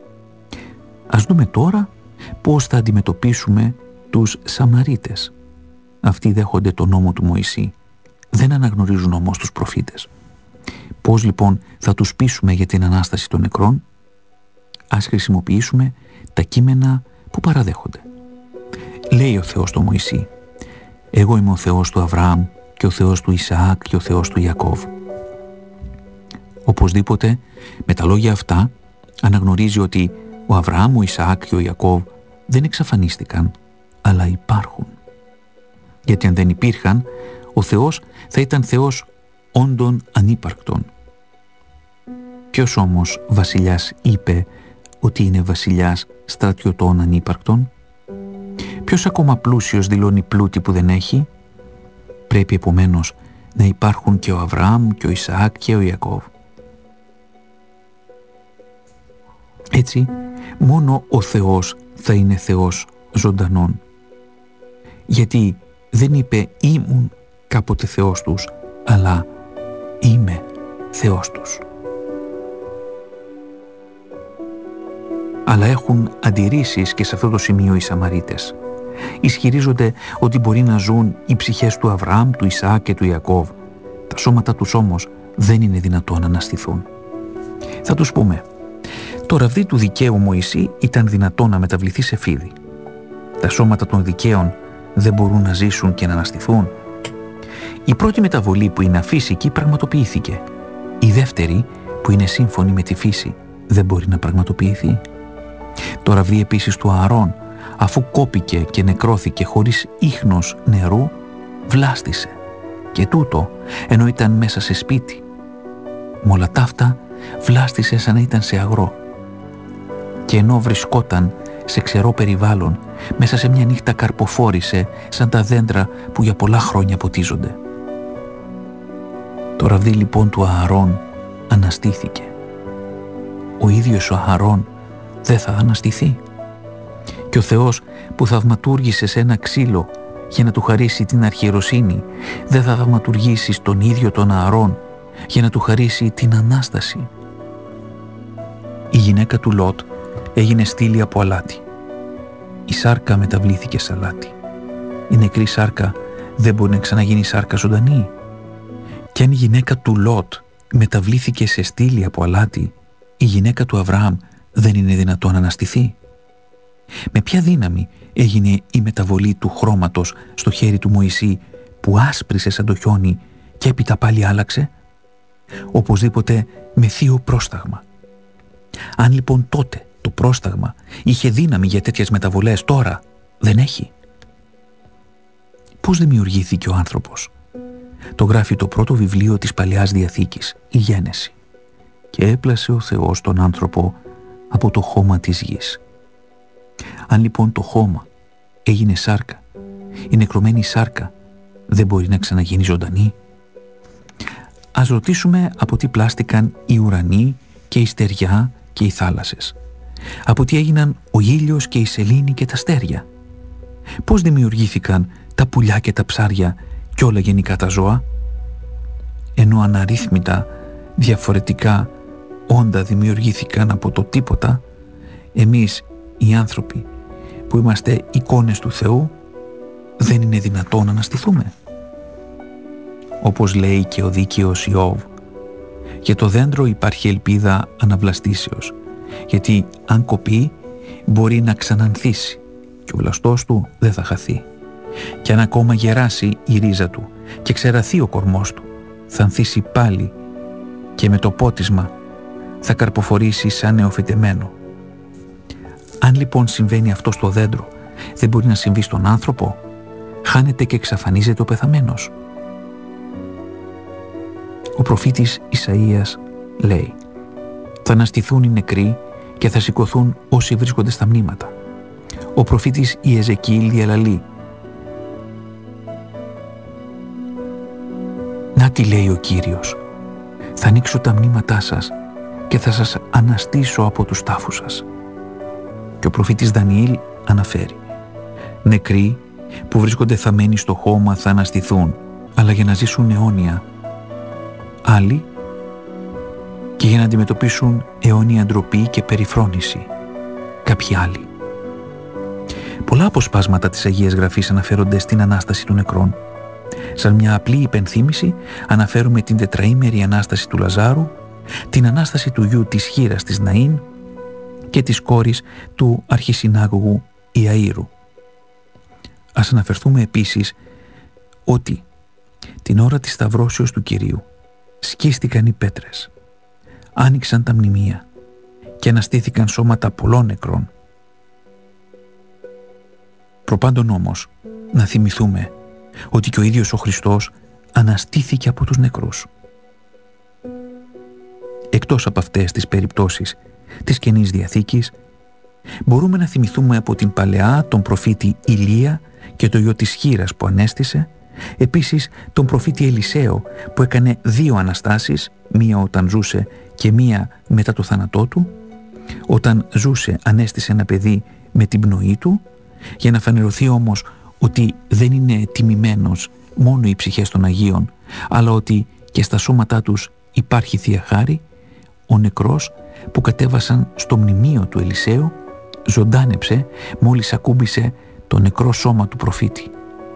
Ας δούμε τώρα πώς θα αντιμετωπίσουμε τους Σαμαρίτες, Αυτοί δέχονται τον νόμο του Μωυσή, δεν αναγνωρίζουν όμως τους προφήτες. Πώς λοιπόν θα τους πείσουμε για την Ανάσταση των νεκρών? Ας χρησιμοποιήσουμε τα κείμενα που παραδέχονται. Λέει ο Θεός στο Μωυσή: «Εγώ είμαι ο Θεός του Αβραάμ και ο Θεός του Ισαάκ και ο Θεός του Ιακώβ». Οπωσδήποτε, με τα λόγια αυτά, αναγνωρίζει ότι ο Αβραάμ, ο Ισαάκ και ο Ιακώβ δεν εξαφανίστηκαν, αλλά υπάρχουν. Γιατί αν δεν υπήρχαν, ο Θεός θα ήταν Θεός όντων ανύπαρκτων. Ποιος όμως βασιλιάς είπε ότι είναι βασιλιάς στρατιωτών ανύπαρκτων? Ποιος ακόμα πλούσιος δηλώνει πλούτη που δεν έχει? Πρέπει επομένως να υπάρχουν και ο Αβραάμ και ο Ισαάκ και ο Ιακώβ. Έτσι, μόνο ο Θεός θα είναι Θεός ζωντανών. Γιατί δεν είπε «ήμουν κάποτε Θεός τους», αλλά «είμαι Θεός τους». Αλλά έχουν αντιρρήσεις και σε αυτό το σημείο οι Σαμαρίτες. Ισχυρίζονται ότι μπορεί να ζουν οι ψυχές του Αβραάμ, του Ισαάκ και του Ιακώβ. Τα σώματα τους όμως δεν είναι δυνατόν να αναστηθούν. Θα τους πούμε: το ραβδί του δικαίου Μωυσή ήταν δυνατό να μεταβληθεί σε φίδι. Τα σώματα των δικαίων δεν μπορούν να ζήσουν και να αναστηθούν. Η πρώτη μεταβολή που είναι αφύσικη πραγματοποιήθηκε. Η δεύτερη που είναι σύμφωνη με τη φύση δεν μπορεί να πραγματοποιηθεί. Το ραβδί επίσης του Ααρών, αφού κόπηκε και νεκρώθηκε χωρίς ίχνος νερού, βλάστησε. Και τούτο ενώ ήταν μέσα σε σπίτι. Με όλα ταύτα βλάστησε σαν να ήταν σε αγρό. Και ενώ βρισκόταν σε ξερό περιβάλλον, μέσα σε μια νύχτα καρποφόρησε σαν τα δέντρα που για πολλά χρόνια ποτίζονται. Το ραβδί λοιπόν του Ααρών αναστήθηκε. Ο ίδιος ο Ααρών δεν θα αναστηθεί? Και ο Θεός που θαυματούργησε σε ένα ξύλο για να του χαρίσει την αρχιεροσύνη, δεν θα θαυματουργήσει στον ίδιο τον Ααρών για να του χαρίσει την Ανάσταση? Η γυναίκα του Λότ έγινε στήλη από αλάτι. Η σάρκα μεταβλήθηκε σε αλάτι. Η νεκρή σάρκα δεν μπορεί να ξαναγίνει σάρκα ζωντανή. Και αν η γυναίκα του Λότ μεταβλήθηκε σε στήλη από αλάτι, η γυναίκα του Αβραάμ δεν είναι δυνατόν να αναστηθεί? Με ποια δύναμη έγινε η μεταβολή του χρώματος στο χέρι του Μωυσή που άσπρισε σαν το χιόνι και έπειτα πάλι άλλαξε? Οπωσδήποτε με θείο πρόσταγμα. Αν λοιπόν τότε το πρόσταγμα είχε δύναμη για τέτοιες μεταβολές, τώρα δεν έχει. Πώς δημιουργήθηκε ο άνθρωπος? Το γράφει το πρώτο βιβλίο της Παλαιάς Διαθήκης, η Γένεση. «Και έπλασε ο Θεός τον άνθρωπο από το χώμα της γης». Αν λοιπόν το χώμα έγινε σάρκα, η νεκρωμένη σάρκα δεν μπορεί να ξαναγίνει ζωντανή? Ας ρωτήσουμε από τι πλάστηκαν οι ουρανοί και η στεριά και οι θάλασσες. Από τι έγιναν ο ήλιος και η σελήνη και τα αστέρια. Πώς δημιουργήθηκαν τα πουλιά και τα ψάρια και όλα γενικά τα ζώα? Ενώ αναρρύθμιτα διαφορετικά όντα δημιουργήθηκαν από το τίποτα, εμείς οι άνθρωποι που είμαστε εικόνες του Θεού δεν είναι δυνατόν να αναστηθούμε? Όπως λέει και ο δίκαιος Ιώβ, για το δέντρο υπάρχει ελπίδα αναβλαστήσεως, γιατί αν κοπεί μπορεί να ξανανθήσει και ο βλαστός του δεν θα χαθεί. Και αν ακόμα γεράσει η ρίζα του και ξεραθεί ο κορμός του, θα ανθίσει πάλι και με το πότισμα θα καρποφορήσει σαν νεοφυτεμένο. Αν λοιπόν συμβαίνει αυτό στο δέντρο, δεν μπορεί να συμβεί στον άνθρωπο? Χάνεται και εξαφανίζεται ο πεθαμένος. Ο προφήτης Ισαΐας λέει: θα αναστηθούν οι νεκροί και θα σηκωθούν όσοι βρίσκονται στα μνήματα. Ο προφήτης Ιεζεκίηλ διαλαλεί: να τι λέει ο Κύριος, θα ανοίξω τα μνήματά σας και θα σας αναστήσω από τους τάφους σας. Και ο προφήτης Δανιήλ αναφέρει: νεκροί που βρίσκονται θαμμένοι στο χώμα θα αναστηθούν, αλλά για να ζήσουν αιώνια. Άλλοι και για να αντιμετωπίσουν αιώνια ντροπή και περιφρόνηση. Κάποιοι άλλοι. Πολλά αποσπάσματα της Αγίας Γραφής αναφέρονται στην Ανάσταση των νεκρών. Σαν μια απλή υπενθύμηση αναφέρουμε την τετραήμερη Ανάσταση του Λαζάρου, την Ανάσταση του γιου της χήρας της Ναΐν και της κόρης του αρχισυνάγωγου Ιαΐρου. Ας αναφερθούμε επίσης ότι την ώρα της σταυρώσεως του Κυρίου σκίστηκαν οι πέτρες, άνοιξαν τα μνημεία και αναστήθηκαν σώματα πολλών νεκρών. Προπάντων όμως να θυμηθούμε ότι και ο ίδιος ο Χριστός αναστήθηκε από τους νεκρούς. Εκτός από αυτές τις περιπτώσεις της Καινής Διαθήκης, μπορούμε να θυμηθούμε από την Παλαιά τον προφήτη Ηλία και το γιο της χήρας που ανέστησε, επίσης τον προφήτη Ελισαίο που έκανε δύο αναστάσεις, μία όταν ζούσε και μία μετά το θάνατό του. Όταν ζούσε ανέστησε ένα παιδί με την πνοή του, για να φανερωθεί όμως ότι δεν είναι τιμημένος μόνο οι ψυχές των Αγίων, αλλά ότι και στα σώματά τους υπάρχει Θεία Χάρη. Ο νεκρός που κατέβασαν στο μνημείο του Ελισαίου ζωντάνεψε μόλις ακούμπησε το νεκρό σώμα του προφήτη.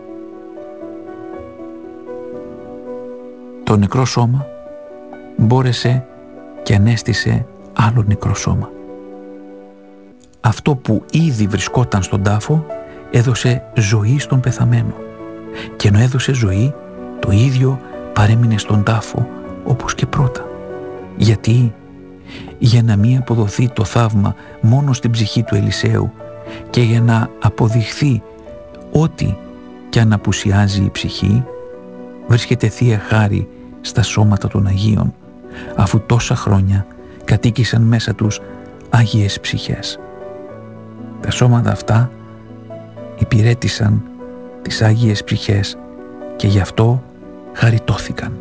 Το νεκρό σώμα μπόρεσε και ανέστησε άλλο νεκρό σώμα. Αυτό που ήδη βρισκόταν στον τάφο έδωσε ζωή στον πεθαμένο, και ενώ έδωσε ζωή, το ίδιο παρέμεινε στον τάφο όπως και πρώτα. Γιατί? Για να μην αποδοθεί το θαύμα μόνο στην ψυχή του Ελισαίου και για να αποδειχθεί ότι κι αν απουσιάζει η ψυχή, βρίσκεται Θεία Χάρη στα σώματα των Αγίων, αφού τόσα χρόνια κατοίκησαν μέσα τους Άγιες ψυχές. Τα σώματα αυτά υπηρέτησαν τις Άγιες ψυχές και γι' αυτό χαριτώθηκαν.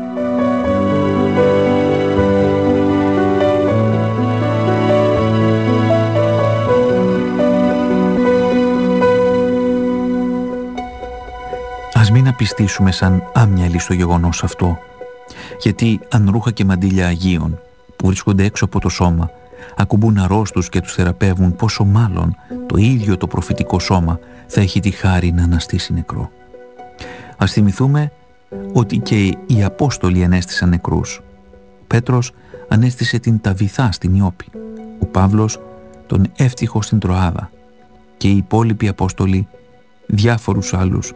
Ας μην απιστήσουμε σαν άμυαλοι στο γεγονός αυτό, γιατί αν ρούχα και μαντήλια Αγίων που βρίσκονται έξω από το σώμα ακουμπούν αρρώστους και τους θεραπεύουν, πόσο μάλλον το ίδιο το προφητικό σώμα θα έχει τη χάρη να αναστήσει νεκρό. Ας θυμηθούμε ότι και οι Απόστολοι ανέστησαν νεκρούς. Ο Πέτρος ανέστησε την Ταβιθά στην Ιώπη, ο Παύλος τον Εύτυχο στην Τροάδα και οι υπόλοιποι Απόστολοι διάφορους άλλους.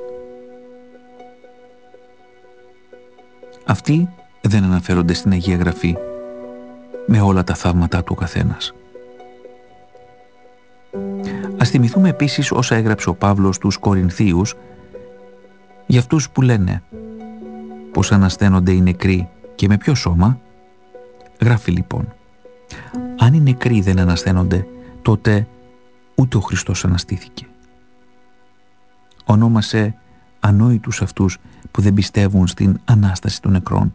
Αυτοί δεν αναφέρονται στην Αγία Γραφή με όλα τα θαύματά του ο καθένας. Ας θυμηθούμε επίσης όσα έγραψε ο Παύλος στους Κορινθίους για αυτούς που λένε πως ανασταίνονται οι νεκροί και με ποιο σώμα. Γράφει λοιπόν: αν οι νεκροί δεν ανασταίνονται, τότε ούτε ο Χριστός αναστήθηκε. Ονόμασε ανόητους αυτούς που δεν πιστεύουν στην Ανάσταση των νεκρών.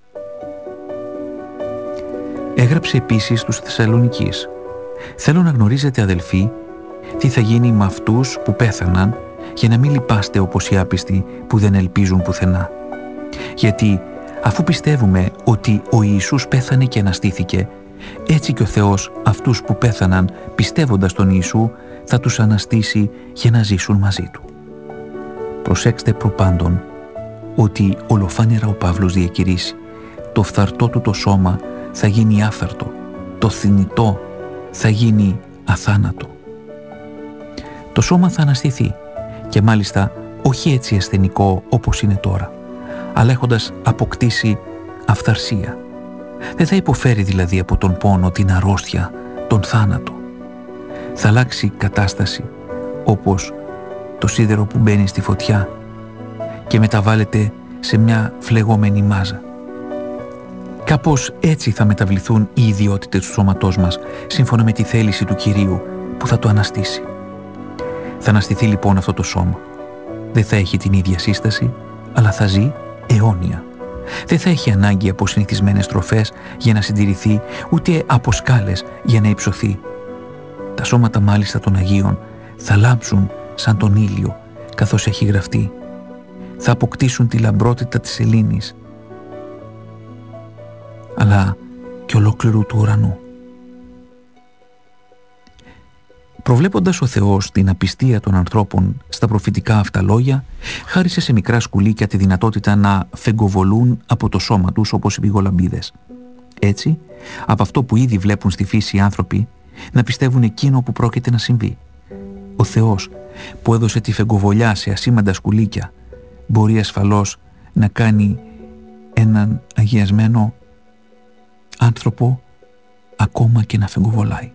Έγραψε επίσης στους Θεσσαλονικείς: θέλω να γνωρίζετε, αδελφοί, τι θα γίνει με αυτούς που πέθαναν, για να μην λυπάστε όπως οι άπιστοι που δεν ελπίζουν πουθενά. Γιατί αφού πιστεύουμε ότι ο Ιησούς πέθανε και αναστήθηκε, έτσι και ο Θεός αυτούς που πέθαναν πιστεύοντας τον Ιησού θα τους αναστήσει για να ζήσουν μαζί Του. Προσέξτε προπάντων ότι ολοφάνερα ο Παύλος διακηρύσει: το φθαρτό του το σώμα θα γίνει άφθαρτο, το θνητό θα γίνει αθάνατο. Το σώμα θα αναστηθεί, και μάλιστα όχι έτσι ασθενικό όπως είναι τώρα, αλλά έχοντας αποκτήσει αυθαρσία. Δεν θα υποφέρει δηλαδή από τον πόνο, την αρρώστια, τον θάνατο. Θα αλλάξει κατάσταση όπως το σίδερο που μπαίνει στη φωτιά και μεταβάλλεται σε μια φλεγόμενη μάζα. Κάπως έτσι θα μεταβληθούν οι ιδιότητες του σώματός μας, σύμφωνα με τη θέληση του Κυρίου που θα το αναστήσει. Θα αναστηθεί λοιπόν αυτό το σώμα. Δεν θα έχει την ίδια σύσταση, αλλά θα ζει αιώνια. Δεν θα έχει ανάγκη από συνηθισμένες τροφές για να συντηρηθεί, ούτε από σκάλες για να υψωθεί. Τα σώματα μάλιστα των Αγίων θα λάμψουν σαν τον ήλιο, καθώς έχει γραφτεί. Θα αποκτήσουν τη λαμπρότητα της σελήνης, αλλά και ολόκληρου του ουρανού. Προβλέποντας ο Θεός την απιστία των ανθρώπων στα προφητικά αυτά λόγια, χάρισε σε μικρά σκουλίκια τη δυνατότητα να φεγκοβολούν από το σώμα τους όπως οι πηγολαμπίδες. Έτσι, από αυτό που ήδη βλέπουν στη φύση οι άνθρωποι, να πιστεύουν εκείνο που πρόκειται να συμβεί. Ο Θεός που έδωσε τη φεγκοβολιά σε ασήμαντα σκουλίκια μπορεί ασφαλώς να κάνει έναν αγιασμένο άνθρωπο ακόμα και να φεγκοβολάει.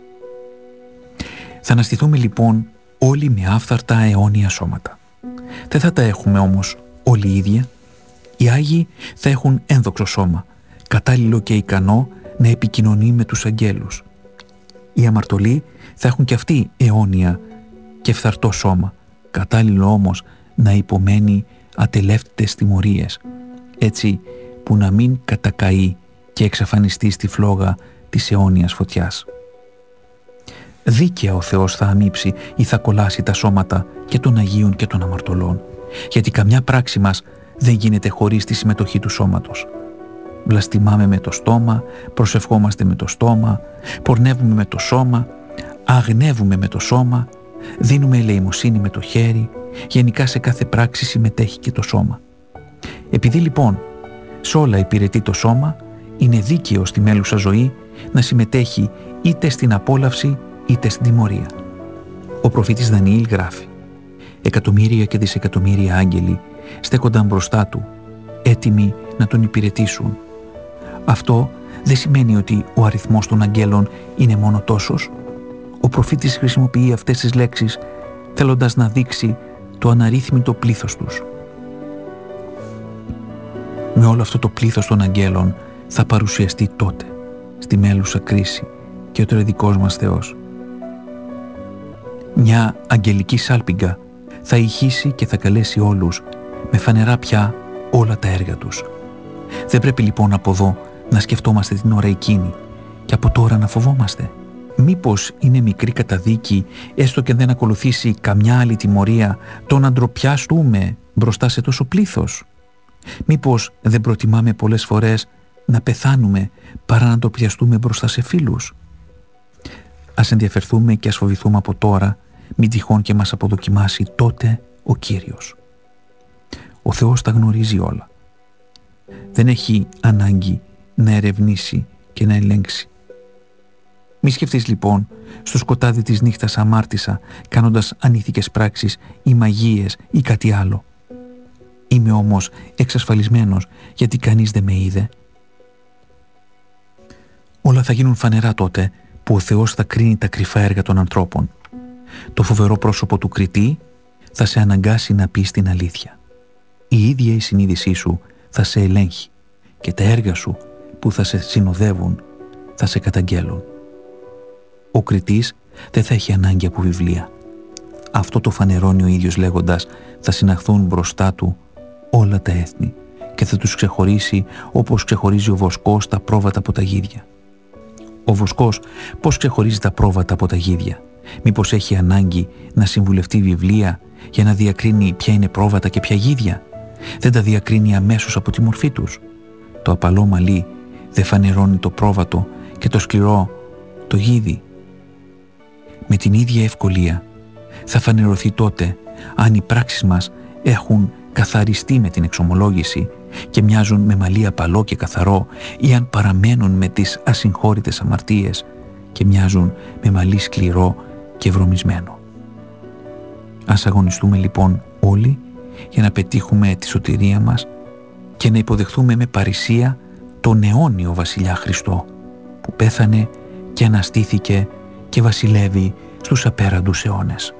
Θα αναστηθούμε λοιπόν όλοι με άφθαρτα αιώνια σώματα. Δεν θα τα έχουμε όμως όλοι οι ίδια. Οι Άγιοι θα έχουν ένδοξο σώμα, κατάλληλο και ικανό να επικοινωνεί με τους αγγέλους. Οι αμαρτωλοί θα έχουν και αυτοί αιώνια και φθαρτό σώμα, κατάλληλο όμως να υπομένει ατελεύτητες τιμωρίες, έτσι που να μην κατακαεί και εξαφανιστεί στη φλόγα της αιώνιας φωτιάς. Δίκαια ο Θεός θα αμίψει ή θα κολλάσει τα σώματα και των Αγίων και των αμαρτωλών, γιατί καμιά πράξη μας δεν γίνεται χωρίς τη συμμετοχή του σώματος. Βλαστημάμε με το στόμα, προσευχόμαστε με το στόμα, πορνεύουμε με το σώμα, αγνεύουμε με το σώμα, δίνουμε ελεημοσύνη με το χέρι, γενικά σε κάθε πράξη συμμετέχει και το σώμα. Επειδή λοιπόν σε όλα υπηρετεί το σώμα, είναι δίκαιο στη μέλουσα ζωή να συμμετέχει είτε στην απόλαυση είτε στην τιμωρία. Ο προφήτης Δανιήλ γράφει: «Εκατομμύρια και δισεκατομμύρια άγγελοι στέκονταν μπροστά του, έτοιμοι να τον υπηρετήσουν». Αυτό δεν σημαίνει ότι ο αριθμός των αγγέλων είναι μόνο τόσος. Ο προφήτης χρησιμοποιεί αυτές τις λέξεις θέλοντας να δείξει το αναρρύθμιτο πλήθος τους. Με όλο αυτό το πλήθος των αγγέλων θα παρουσιαστεί τότε, στη μέλουσα κρίση, και ο τερεδικός μας Θεός. Μια αγγελική σάλπιγγα θα ηχήσει και θα καλέσει όλους με φανερά πια όλα τα έργα τους. Δεν πρέπει λοιπόν από εδώ να σκεφτόμαστε την ώρα εκείνη και από τώρα να φοβόμαστε. Μήπως είναι μικρή καταδίκη, έστω και δεν ακολουθήσει καμιά άλλη τιμωρία, το να ντροπιαστούμε μπροστά σε τόσο πλήθος? Μήπως δεν προτιμάμε πολλές φορές να πεθάνουμε παρά να ντροπιαστούμε μπροστά σε φίλους? Ας ενδιαφερθούμε και ας φοβηθούμε από τώρα, μην τυχόν και μας αποδοκιμάσει τότε ο Κύριος. Ο Θεός τα γνωρίζει όλα. Δεν έχει ανάγκη να ερευνήσει και να ελέγξει. Μη σκεφτείς λοιπόν στο σκοτάδι της νύχτας αμάρτησα, κάνοντας ανήθικες πράξεις ή μαγείες ή κάτι άλλο. Είμαι όμως εξασφαλισμένος, γιατί κανείς δεν με είδε. Όλα θα γίνουν φανερά τότε που ο Θεός θα κρίνει τα κρυφά έργα των ανθρώπων. Το φοβερό πρόσωπο του κριτή θα σε αναγκάσει να πεις την αλήθεια. Η ίδια η συνείδησή σου θα σε ελέγχει και τα έργα σου που θα σε συνοδεύουν θα σε καταγγέλουν. Ο κριτής δεν θα έχει ανάγκη από βιβλία. Αυτό το φανερώνει ο ίδιος λέγοντας: θα συναχθούν μπροστά του όλα τα έθνη και θα τους ξεχωρίσει όπως ξεχωρίζει ο βοσκός τα πρόβατα από τα γίδια. Ο βοσκός πώς ξεχωρίζει τα πρόβατα από τα γίδια? Μήπως έχει ανάγκη να συμβουλευτεί βιβλία για να διακρίνει ποια είναι πρόβατα και ποια γίδια? Δεν τα διακρίνει αμέσως από τη μορφή τους? Το απαλό μαλλί δεν φανερώνει το πρόβατο και το σκληρό το γίδι? Με την ίδια ευκολία θα φανερωθεί τότε αν οι πράξεις μας έχουν καθαριστεί με την εξομολόγηση και μοιάζουν με μαλλί απαλό και καθαρό, ή αν παραμένουν με τις ασυγχώρητες αμαρτίες και μοιάζουν με μαλλί σκληρό και βρωμισμένο. Ας αγωνιστούμε λοιπόν όλοι για να πετύχουμε τη σωτηρία μας και να υποδεχθούμε με παρησία τον αιώνιο Βασιλιά Χριστό, που πέθανε και αναστήθηκε και βασιλεύει στους απέραντους αιώνες.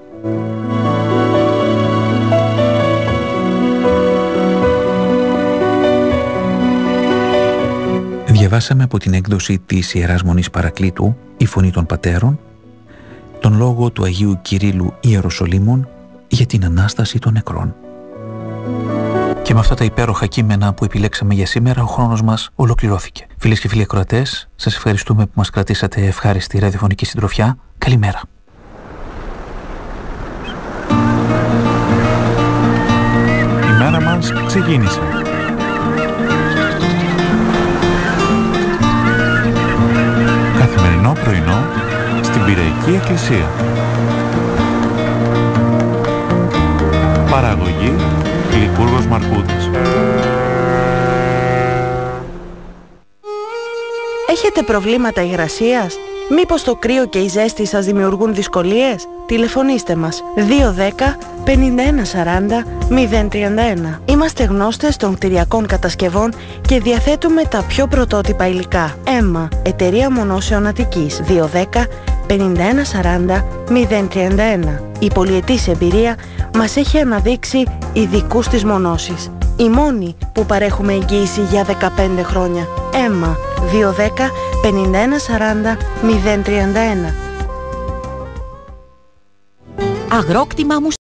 Διαβάσαμε από την έκδοση της Ιεράς Μονής Παρακλήτου «Η Φωνή των Πατέρων» τον λόγο του Αγίου Κυρίλλου Ιεροσολύμων για την Ανάσταση των νεκρών. Και με αυτά τα υπέροχα κείμενα που επιλέξαμε για σήμερα, ο χρόνος μας ολοκληρώθηκε. Φίλες και φίλοι ακροατές, σας ευχαριστούμε που μας κρατήσατε ευχάριστη ραδιοφωνική συντροφιά. Καλημέρα. Η μέρα μας ξεκίνησε. Καθημερινό πρωινό στην Πειραϊκή Εκκλησία. Παραγωγή Λικούργος Μαρκούτης. Έχετε προβλήματα υγρασίας? Μήπως το κρύο και η ζέστη σας δημιουργούν δυσκολίες? Τηλεφωνήστε μας δύο δέκα πενήντα ένα σαράντα μηδέν τριάντα ένα. Είμαστε γνώστες των κτηριακών κατασκευών και διαθέτουμε τα πιο πρωτότυπα υλικά. ΕΜΜΑ, Εταιρεία Μονώσεων Αττικής, δύο δέκα πενήντα ένα σαράντα μηδέν τριάντα ένα. Η πολυετής εμπειρία μας έχει αναδείξει ειδικούς της μονώσης. Η μόνη που παρέχουμε εγγύηση για δεκαπέντε χρόνια. ΕΜΜΑ, δύο δέκα πενήντα ένα σαράντα μηδέν τριάντα ένα. Αγρόκτημα μου